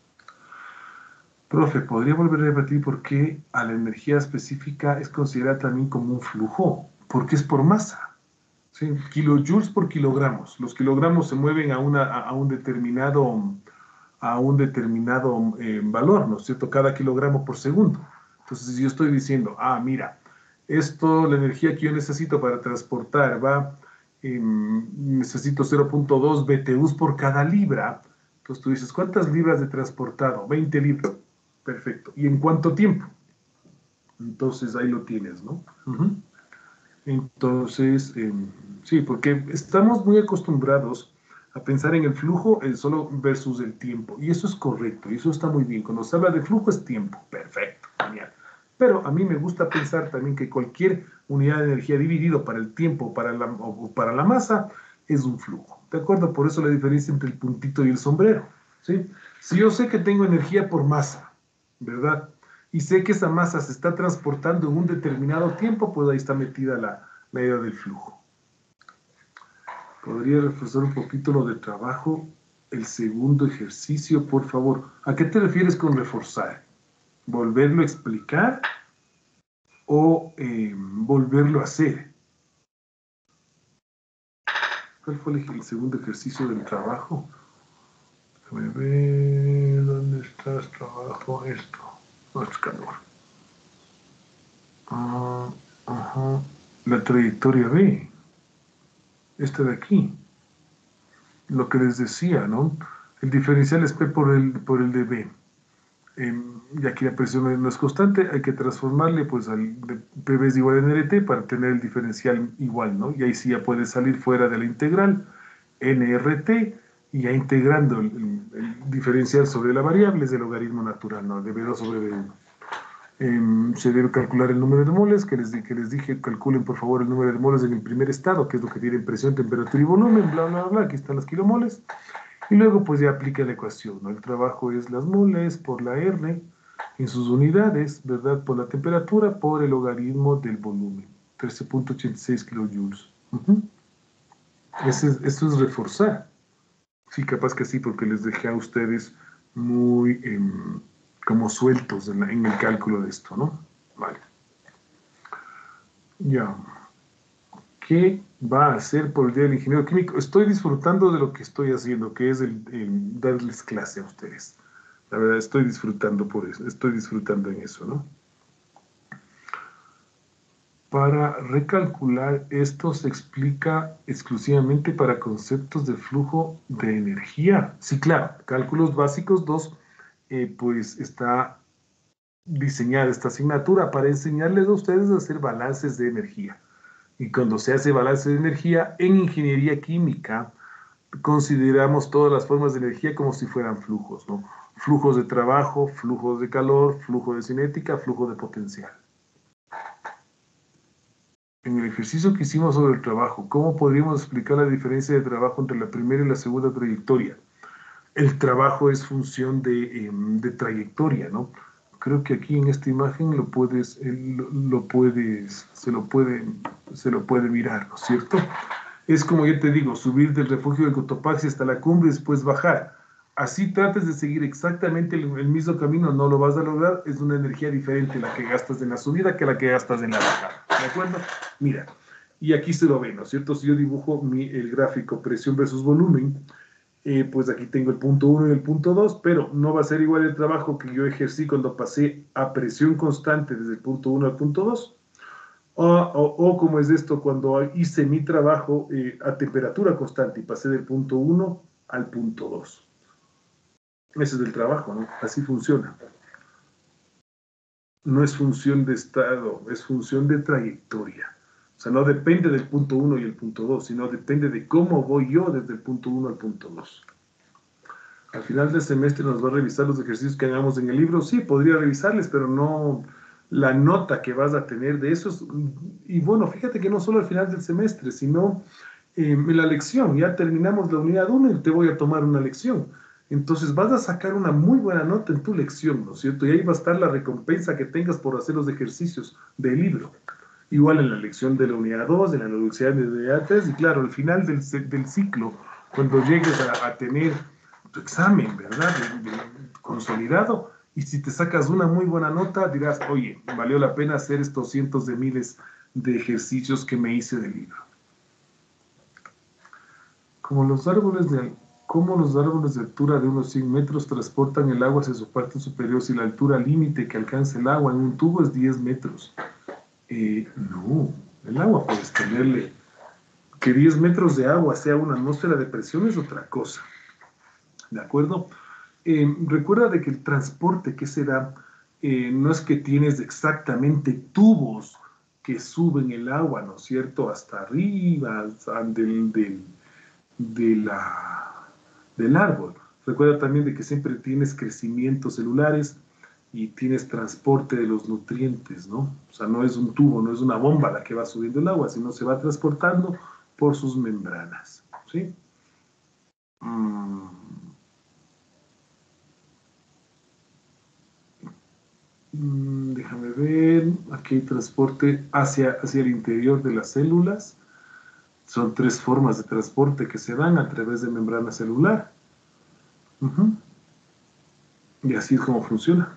Profe, ¿podría volver a repetir por qué a la energía específica es considerada también como un flujo? Porque es por masa. ¿Sí? Kilojoules por kilogramos. Los kilogramos se mueven a, una, a, a un determinado... a un determinado eh, valor, ¿no es cierto?, cada kilogramo por segundo. Entonces, si yo estoy diciendo, ah, mira, esto, la energía que yo necesito para transportar va, eh, necesito cero punto dos B T Us por cada libra, entonces tú dices, ¿cuántas libras de transportado? veinte libras. Perfecto. ¿Y en cuánto tiempo? Entonces, ahí lo tienes, ¿no? Uh-huh. Entonces, eh, sí, porque estamos muy acostumbrados a pensar en el flujo el solo versus el tiempo, y eso es correcto, y eso está muy bien. Cuando se habla de flujo es tiempo, perfecto, genial. Pero a mí me gusta pensar también que cualquier unidad de energía dividido para el tiempo para la, o para la masa es un flujo, ¿de acuerdo? Por eso la diferencia entre el puntito y el sombrero, ¿sí? Si yo sé que tengo energía por masa, ¿verdad?, y sé que esa masa se está transportando en un determinado tiempo, pues ahí está metida la, la idea del flujo. ¿Podría reforzar un poquito lo de trabajo? El segundo ejercicio, por favor. ¿A qué te refieres con reforzar? ¿Volverlo a explicar o eh, volverlo a hacer? ¿Cuál fue el, el segundo ejercicio del trabajo? Déjame ver, ¿dónde está el trabajo? Esto, no es calor. Ah, ajá. La trayectoria B. Esta de aquí. Lo que les decía, ¿no? El diferencial es P por el, por el de B. Eh, y aquí la presión no es constante, hay que transformarle, pues, al de P B es igual a N R T para tener el diferencial igual, ¿no? Y ahí sí ya puede salir fuera de la integral, N R T, y ya integrando el, el, el diferencial sobre la variable es el logaritmo natural, ¿no? De B dos sobre B uno. Eh, se debe calcular el número de moles, que les, di- que les dije, calculen por favor el número de moles en el primer estado, que es lo que tiene presión, temperatura y volumen, bla, bla, bla, aquí están las kilomoles. Y luego pues ya aplica la ecuación, ¿no? El trabajo es las moles por la R en sus unidades, ¿verdad? Por la temperatura, por el logaritmo del volumen, trece punto ochenta y seis kilojoules. Ujú. Ese es- Eso es reforzar. Sí, capaz que sí, porque les dejé a ustedes muy em, como sueltos en, la- en el cálculo de esto, ¿no? Vale. Ya. ¿Qué va a hacer por el Día del Ingeniero Químico? Estoy disfrutando de lo que estoy haciendo, que es el, el darles clase a ustedes. La verdad, estoy disfrutando por eso, estoy disfrutando en eso, ¿no? Para recalcular esto se explica exclusivamente para conceptos de flujo de energía. Sí, claro, cálculos básicos dos, eh, pues está diseñada esta asignatura para enseñarles a ustedes a hacer balances de energía. Y cuando se hace balance de energía en ingeniería química, consideramos todas las formas de energía como si fueran flujos, ¿no? Flujos de trabajo, flujos de calor, flujo de cinética, flujo de potencial. En el ejercicio que hicimos sobre el trabajo, ¿cómo podríamos explicar la diferencia de trabajo entre la primera y la segunda trayectoria? El trabajo es función de, eh, de trayectoria, ¿no? Creo que aquí en esta imagen lo puedes, eh, lo, lo puedes, se lo puede, se lo puede mirar, ¿no es cierto? Es como yo te digo, subir del refugio de Cotopaxi hasta la cumbre y después bajar. Así trates de seguir exactamente el, el mismo camino, no lo vas a lograr, es una energía diferente la que gastas en la subida que la que gastas en la bajada, ¿de acuerdo? Mira, y aquí se lo ve, ¿no es cierto? Si yo dibujo mi, el gráfico presión versus volumen, eh, pues aquí tengo el punto uno y el punto dos, pero no va a ser igual el trabajo que yo ejercí cuando pasé a presión constante desde el punto uno al punto dos, o, o, o como es esto cuando hice mi trabajo eh, a temperatura constante y pasé del punto uno al punto dos. Ese es el trabajo, ¿no? Así funciona. No es función de estado, es función de trayectoria. O sea, no depende del punto uno y el punto dos, sino depende de cómo voy yo desde el punto uno al punto dos. Al final del semestre nos va a revisar los ejercicios que hagamos en el libro. Sí, podría revisarles, pero no la nota que vas a tener de esos. Y bueno, fíjate que no solo al final del semestre, sino eh, en la lección. Ya terminamos la unidad uno y te voy a tomar una lección. Entonces vas a sacar una muy buena nota en tu lección, ¿no es cierto? Y ahí va a estar la recompensa que tengas por hacer los ejercicios del libro. Igual en la lección de la unidad dos, en la lección de la unidad tres, y claro, al final del, del ciclo, cuando llegues a, a tener tu examen, ¿verdad? De, de, consolidado, y si te sacas una muy buena nota, dirás, oye, valió la pena hacer estos cientos de miles de ejercicios que me hice del libro. Como los árboles de, como los árboles de altura de unos cien metros transportan el agua hacia su parte superior si la altura límite que alcanza el agua en un tubo es diez metros. Eh, no, el agua puedes tenerle. Que diez metros de agua sea una atmósfera de presión es otra cosa. ¿De acuerdo? Eh, recuerda de que el transporte que se da eh, no es que tienes exactamente tubos que suben el agua, ¿no es cierto?, hasta arriba del, del, de la, del árbol. Recuerda también de que siempre tienes crecimientos celulares y tienes transporte de los nutrientes, ¿no? O sea, no es un tubo, no es una bomba la que va subiendo el agua, sino se va transportando por sus membranas, ¿sí? Mm. Mm, déjame ver, aquí hay transporte hacia, hacia el interior de las células. Son tres formas de transporte que se dan a través de membrana celular. Uh-huh. Y así es como funciona.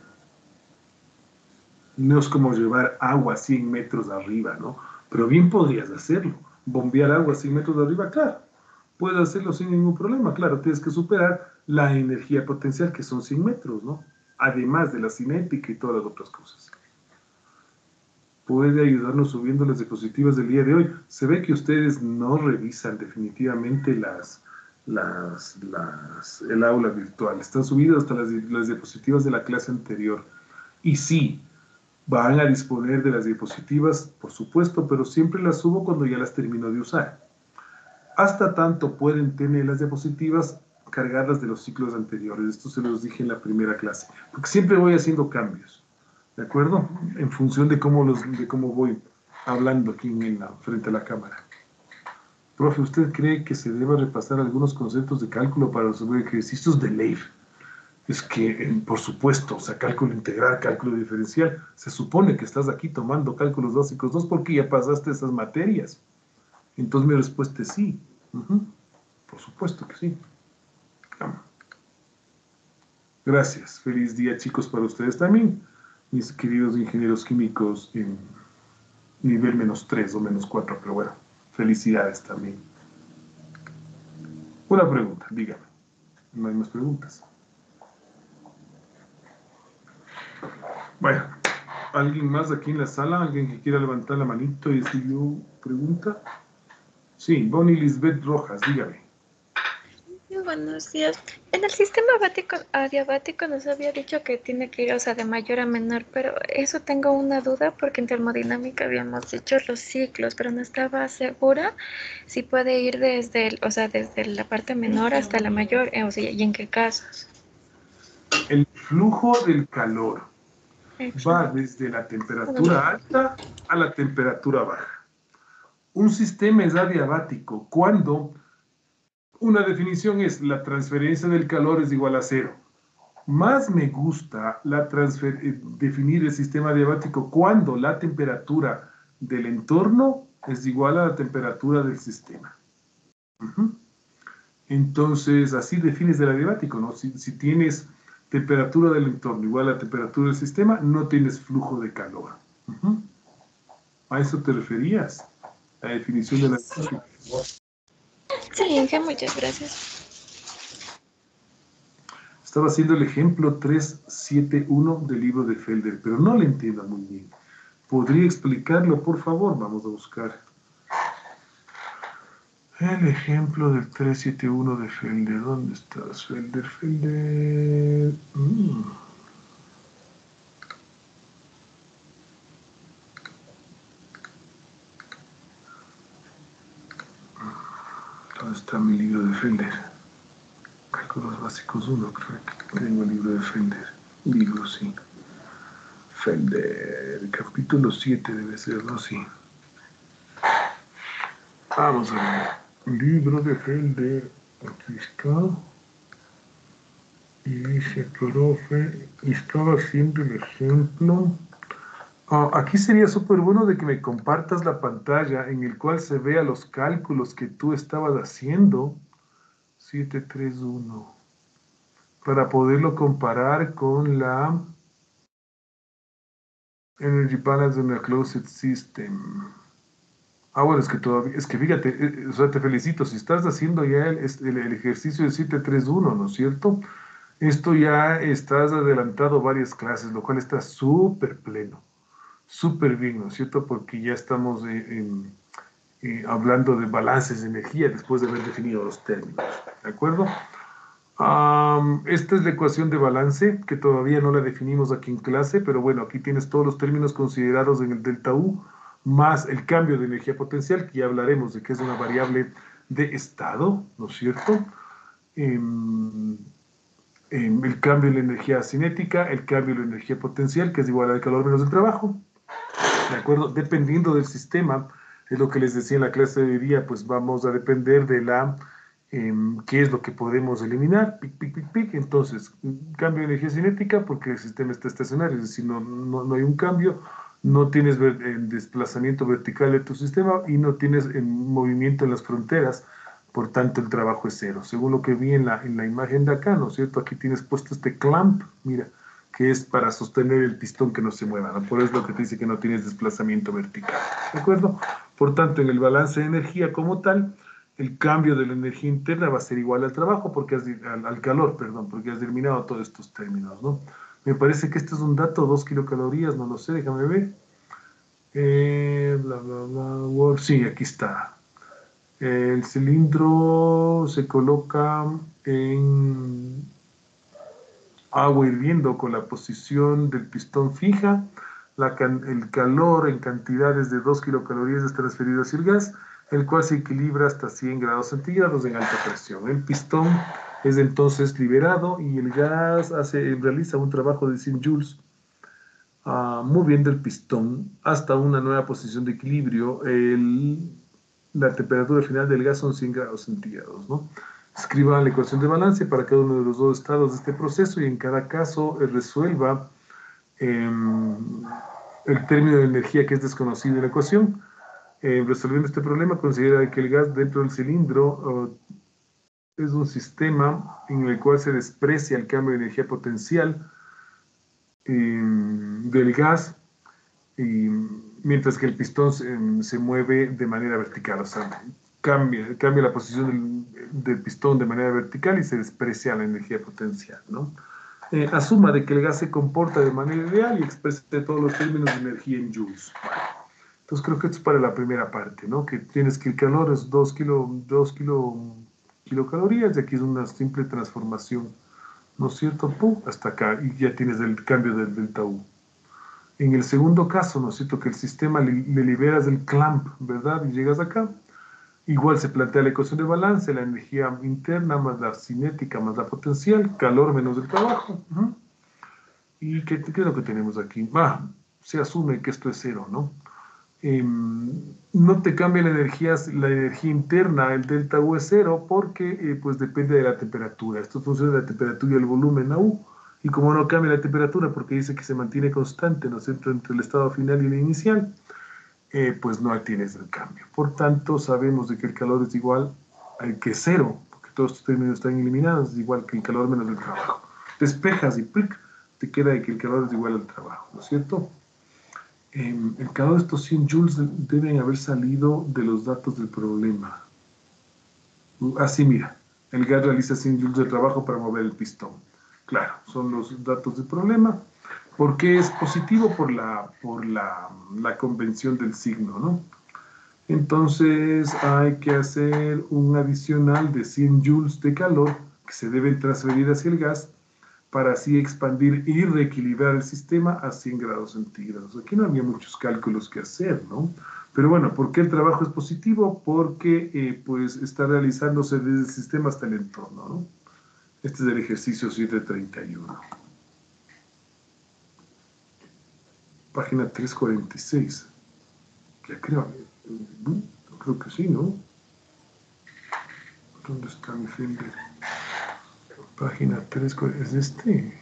No es como llevar agua cien metros arriba, ¿no? Pero bien podrías hacerlo. Bombear agua cien metros de arriba, claro. Puedes hacerlo sin ningún problema. Claro, tienes que superar la energía potencial, que son cien metros, ¿no? Además de la cinética y todas las otras cosas. Puede ayudarnos subiendo las diapositivas del día de hoy. Se ve que ustedes no revisan definitivamente las, las, las, el aula virtual. Están subidas hasta las, las diapositivas de la clase anterior. Y sí, van a disponer de las diapositivas, por supuesto, pero siempre las subo cuando ya las termino de usar. Hasta tanto pueden tener las diapositivas cargadas de los ciclos anteriores. Esto se los dije en la primera clase. Porque siempre voy haciendo cambios. ¿De acuerdo? En función de cómo, los, de cómo voy hablando aquí en la, frente a la cámara. Profe, ¿usted cree que se deba repasar algunos conceptos de cálculo para resolver ejercicios de ley? Es que, eh, por supuesto, o sea, cálculo integral, cálculo diferencial, se supone que estás aquí tomando cálculos básicos dos porque ya pasaste esas materias. Entonces mi respuesta es sí. Uh-huh. Por supuesto que sí. Gracias. Feliz día, chicos, para ustedes también. Mis queridos ingenieros químicos en nivel menos tres o menos cuatro, pero bueno, felicidades también. Una pregunta, dígame. No hay más preguntas. Bueno, ¿alguien más aquí en la sala? ¿Alguien que quiera levantar la manito y decir yo pregunta? Sí, Bonnie Lisbeth Rojas, dígame. Buenos días. En el sistema bático, adiabático nos había dicho que tiene que ir, o sea, de mayor a menor, pero eso tengo una duda porque en termodinámica habíamos dicho los ciclos, pero no estaba segura si puede ir desde, el, o sea, desde la parte menor hasta la mayor, o sea, y en qué casos. El flujo del calor va desde la temperatura alta a la temperatura baja. Un sistema es adiabático cuando una definición es la transferencia del calor es igual a cero. Más me gusta la transfer eh, definir el sistema adiabático cuando la temperatura del entorno es igual a la temperatura del sistema. Uh-huh. Entonces, así defines el adiabático, ¿no? Si, si tienes temperatura del entorno igual a la temperatura del sistema, no tienes flujo de calor. Uh-huh. ¿A eso te referías? La definición de la adiabática. Sí, Inge, muchas gracias. Estaba haciendo el ejemplo trescientos setenta y uno del libro de Felder, pero no lo entiendo muy bien. ¿Podría explicarlo, por favor? Vamos a buscar el ejemplo del trescientos setenta y uno de Felder. ¿Dónde estás, Felder? Felder... Mm. ¿Dónde está mi libro de Felder? Cálculos básicos uno, creo que tengo el libro de Felder. Libro, sí. Felder, capítulo siete debe ser, ¿no? Sí. Vamos a ver. Libro de Felder. Aquí está. Y dice, profe, estaba haciendo el ejemplo. Ah, aquí sería súper bueno de que me compartas la pantalla en el cual se vea los cálculos que tú estabas haciendo. siete tres uno. Para poderlo comparar con la Energy Balance in a Closed System. Ah, bueno, es que todavía, es que fíjate, eh, o sea, te felicito, si estás haciendo ya el, el, el ejercicio de siete tres uno, ¿no es cierto? Esto ya estás adelantado varias clases, lo cual está súper pleno, súper bien, ¿no es cierto? Porque ya estamos eh, en, eh, hablando de balances de energía después de haber definido los términos, ¿de acuerdo? Um, esta es la ecuación de balance, que todavía no la definimos aquí en clase, pero bueno, aquí tienes todos los términos considerados en el delta U, más el cambio de energía potencial, que ya hablaremos de que es una variable de estado, ¿no es cierto? Eh, eh, el cambio de la energía cinética, el cambio de la energía potencial, que es igual al calor menos el trabajo, ¿de acuerdo? Dependiendo del sistema, es lo que les decía en la clase de hoy día, pues vamos a depender de la... Eh, qué es lo que podemos eliminar, pic, pic, pic, pic. Entonces, cambio de energía cinética porque el sistema está estacionario, es decir, no, no, no hay un cambio, no tienes ver, el desplazamiento vertical de tu sistema y no tienes el movimiento en las fronteras, por tanto el trabajo es cero. Según lo que vi en la, en la imagen de acá, ¿no es cierto? Aquí tienes puesto este clamp, mira, que es para sostener el pistón que no se mueva, ¿no? Por eso es lo que te dice que no tienes desplazamiento vertical, ¿de acuerdo? Por tanto, en el balance de energía como tal, el cambio de la energía interna va a ser igual al trabajo, porque has, al, al calor, perdón, porque has terminado todos estos términos, ¿no? Me parece que este es un dato, dos kilocalorías, no lo sé, déjame ver. Eh, bla, bla, bla, Word. Sí, aquí está. El cilindro se coloca en agua hirviendo con la posición del pistón fija. La can, el calor en cantidades de dos kilocalorías es transferido hacia el gas, el cual se equilibra hasta cien grados centígrados en alta presión. El pistón es entonces liberado y el gas hace, realiza un trabajo de cien joules uh, moviendo el pistón hasta una nueva posición de equilibrio. El, la temperatura final del gas son cien grados centígrados, ¿no? Escriba la ecuación de balance para cada uno de los dos estados de este proceso y en cada caso eh, resuelva eh, el término de energía que es desconocido en la ecuación. Eh, resolviendo este problema, considera que el gas dentro del cilindro uh, es un sistema en el cual se desprecia el cambio de energía potencial eh, del gas, y, mientras que el pistón se, se mueve de manera vertical, o sea, cambia, cambia la posición del, del pistón de manera vertical y se desprecia la energía potencial, ¿no? Eh, asuma de que el gas se comporta de manera ideal y expresa todos los términos de energía en joules. Bueno, entonces creo que esto es para la primera parte, ¿no? Que tienes que el calor es dos kilo, dos kilo, kilocalorías y aquí es una simple transformación, ¿no es cierto? Pum, hasta acá y ya tienes el cambio del delta U. En el segundo caso, ¿no es cierto? Que el sistema le, le liberas del clamp, ¿verdad? Y llegas acá. Igual se plantea la ecuación de balance, la energía interna más la cinética más la potencial, calor menos el trabajo. Uh-huh. ¿Y qué, qué es lo que tenemos aquí? Ah, se asume que esto es cero, ¿no? Eh, no te cambia la energía, la energía interna, el delta U es cero, porque eh, pues depende de la temperatura. Esto funciona de la temperatura y el volumen a U. Y como no cambia la temperatura, porque dice que se mantiene constante, ¿no es cierto?, entre el estado final y el inicial, eh, pues no tienes el cambio. Por tanto, sabemos de que el calor es igual al que cero, porque todos estos términos están eliminados, es igual que el calor menos el trabajo. Despejas y ¡plic! Te queda de que el calor es igual al trabajo, ¿no es cierto? Eh, el calor de estos cien joules deben haber salido de los datos del problema. Así, mira, el gas realiza cien joules de trabajo para mover el pistón. Claro, son los datos del problema. ¿Por qué es positivo? Por la, por la, la convención del signo, ¿no? Entonces hay que hacer un adicional de cien joules de calor que se deben transferir hacia el gas para así expandir y reequilibrar el sistema a cien grados centígrados. Aquí no había muchos cálculos que hacer, ¿no? Pero bueno, ¿por qué el trabajo es positivo? Porque eh, pues está realizándose desde el sistema hasta el entorno, ¿no? Este es el ejercicio siete treinta y uno. Página trescientos cuarenta y seis. Ya creo, creo que sí, ¿no? ¿Dónde está mi Finder? Página tres, ¿es este?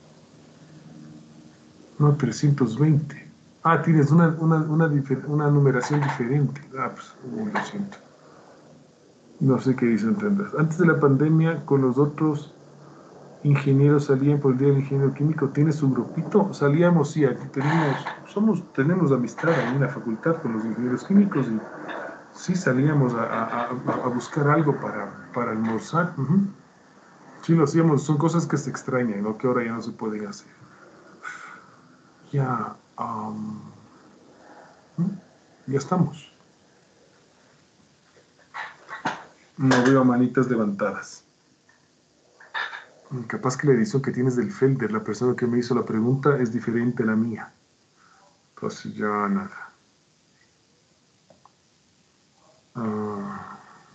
No, trescientos veinte. Ah, tienes una, una, una, una numeración diferente. Ah, pues, oh, lo siento. No sé qué dicen tendrás. Antes de la pandemia, con los otros ingenieros salían por el día del ingeniero químico. ¿Tienes un grupito? Salíamos, sí, aquí tenemos, somos, tenemos amistad ahí en la facultad con los ingenieros químicos y sí salíamos a, a, a buscar algo para, para almorzar. Uh-huh. Sí, lo hacíamos. Son cosas que se extrañan, ¿no? Que ahora ya no se pueden hacer. Ya, um, ya estamos. No veo manitas levantadas. Capaz que la edición que tienes del Felder, la persona que me hizo la pregunta, es diferente a la mía. Entonces ya nada. Uh,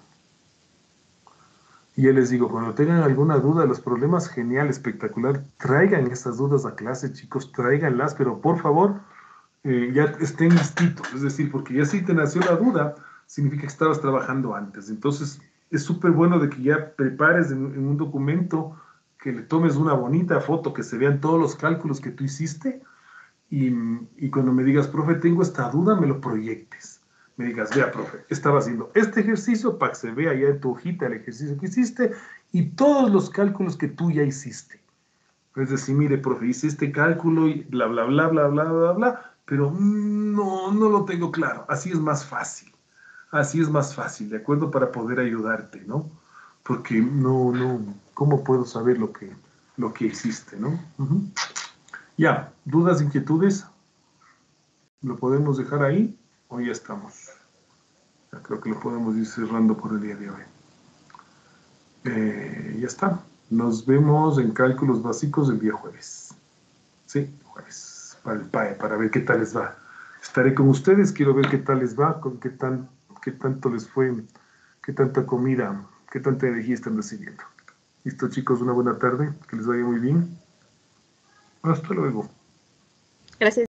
y ya les digo, cuando tengan alguna duda de los problemas, genial, espectacular, traigan esas dudas a clase, chicos, tráiganlas, pero por favor, eh, ya estén listitos. Es decir, porque ya si te nació la duda, significa que estabas trabajando antes. Entonces, es súper bueno de que ya prepares en, en un documento, que le tomes una bonita foto, que se vean todos los cálculos que tú hiciste, y, y cuando me digas, profe, tengo esta duda, me lo proyectes. Me digas, vea, profe, estaba haciendo este ejercicio para que se vea ya en tu hojita el ejercicio que hiciste y todos los cálculos que tú ya hiciste. Es decir, mire, profe, hice este cálculo y bla, bla, bla, bla, bla, bla, bla, pero no, no lo tengo claro. Así es más fácil. Así es más fácil, ¿de acuerdo? Para poder ayudarte, ¿no? Porque no, no, ¿cómo puedo saber lo que, lo que hiciste, ¿no? Uh-huh. Ya, ¿dudas, inquietudes? ¿Lo podemos dejar ahí o ya estamos? Ya creo que lo podemos ir cerrando por el día de hoy. Eh, ya está. Nos vemos en cálculos básicos el día jueves. Sí, jueves, para el P A E, para ver qué tal les va. Estaré con ustedes, quiero ver qué tal les va, con qué, tan, qué tanto les fue, qué tanta comida, qué tanta energía están recibiendo. Listo, chicos, una buena tarde, que les vaya muy bien. Hasta luego. Gracias.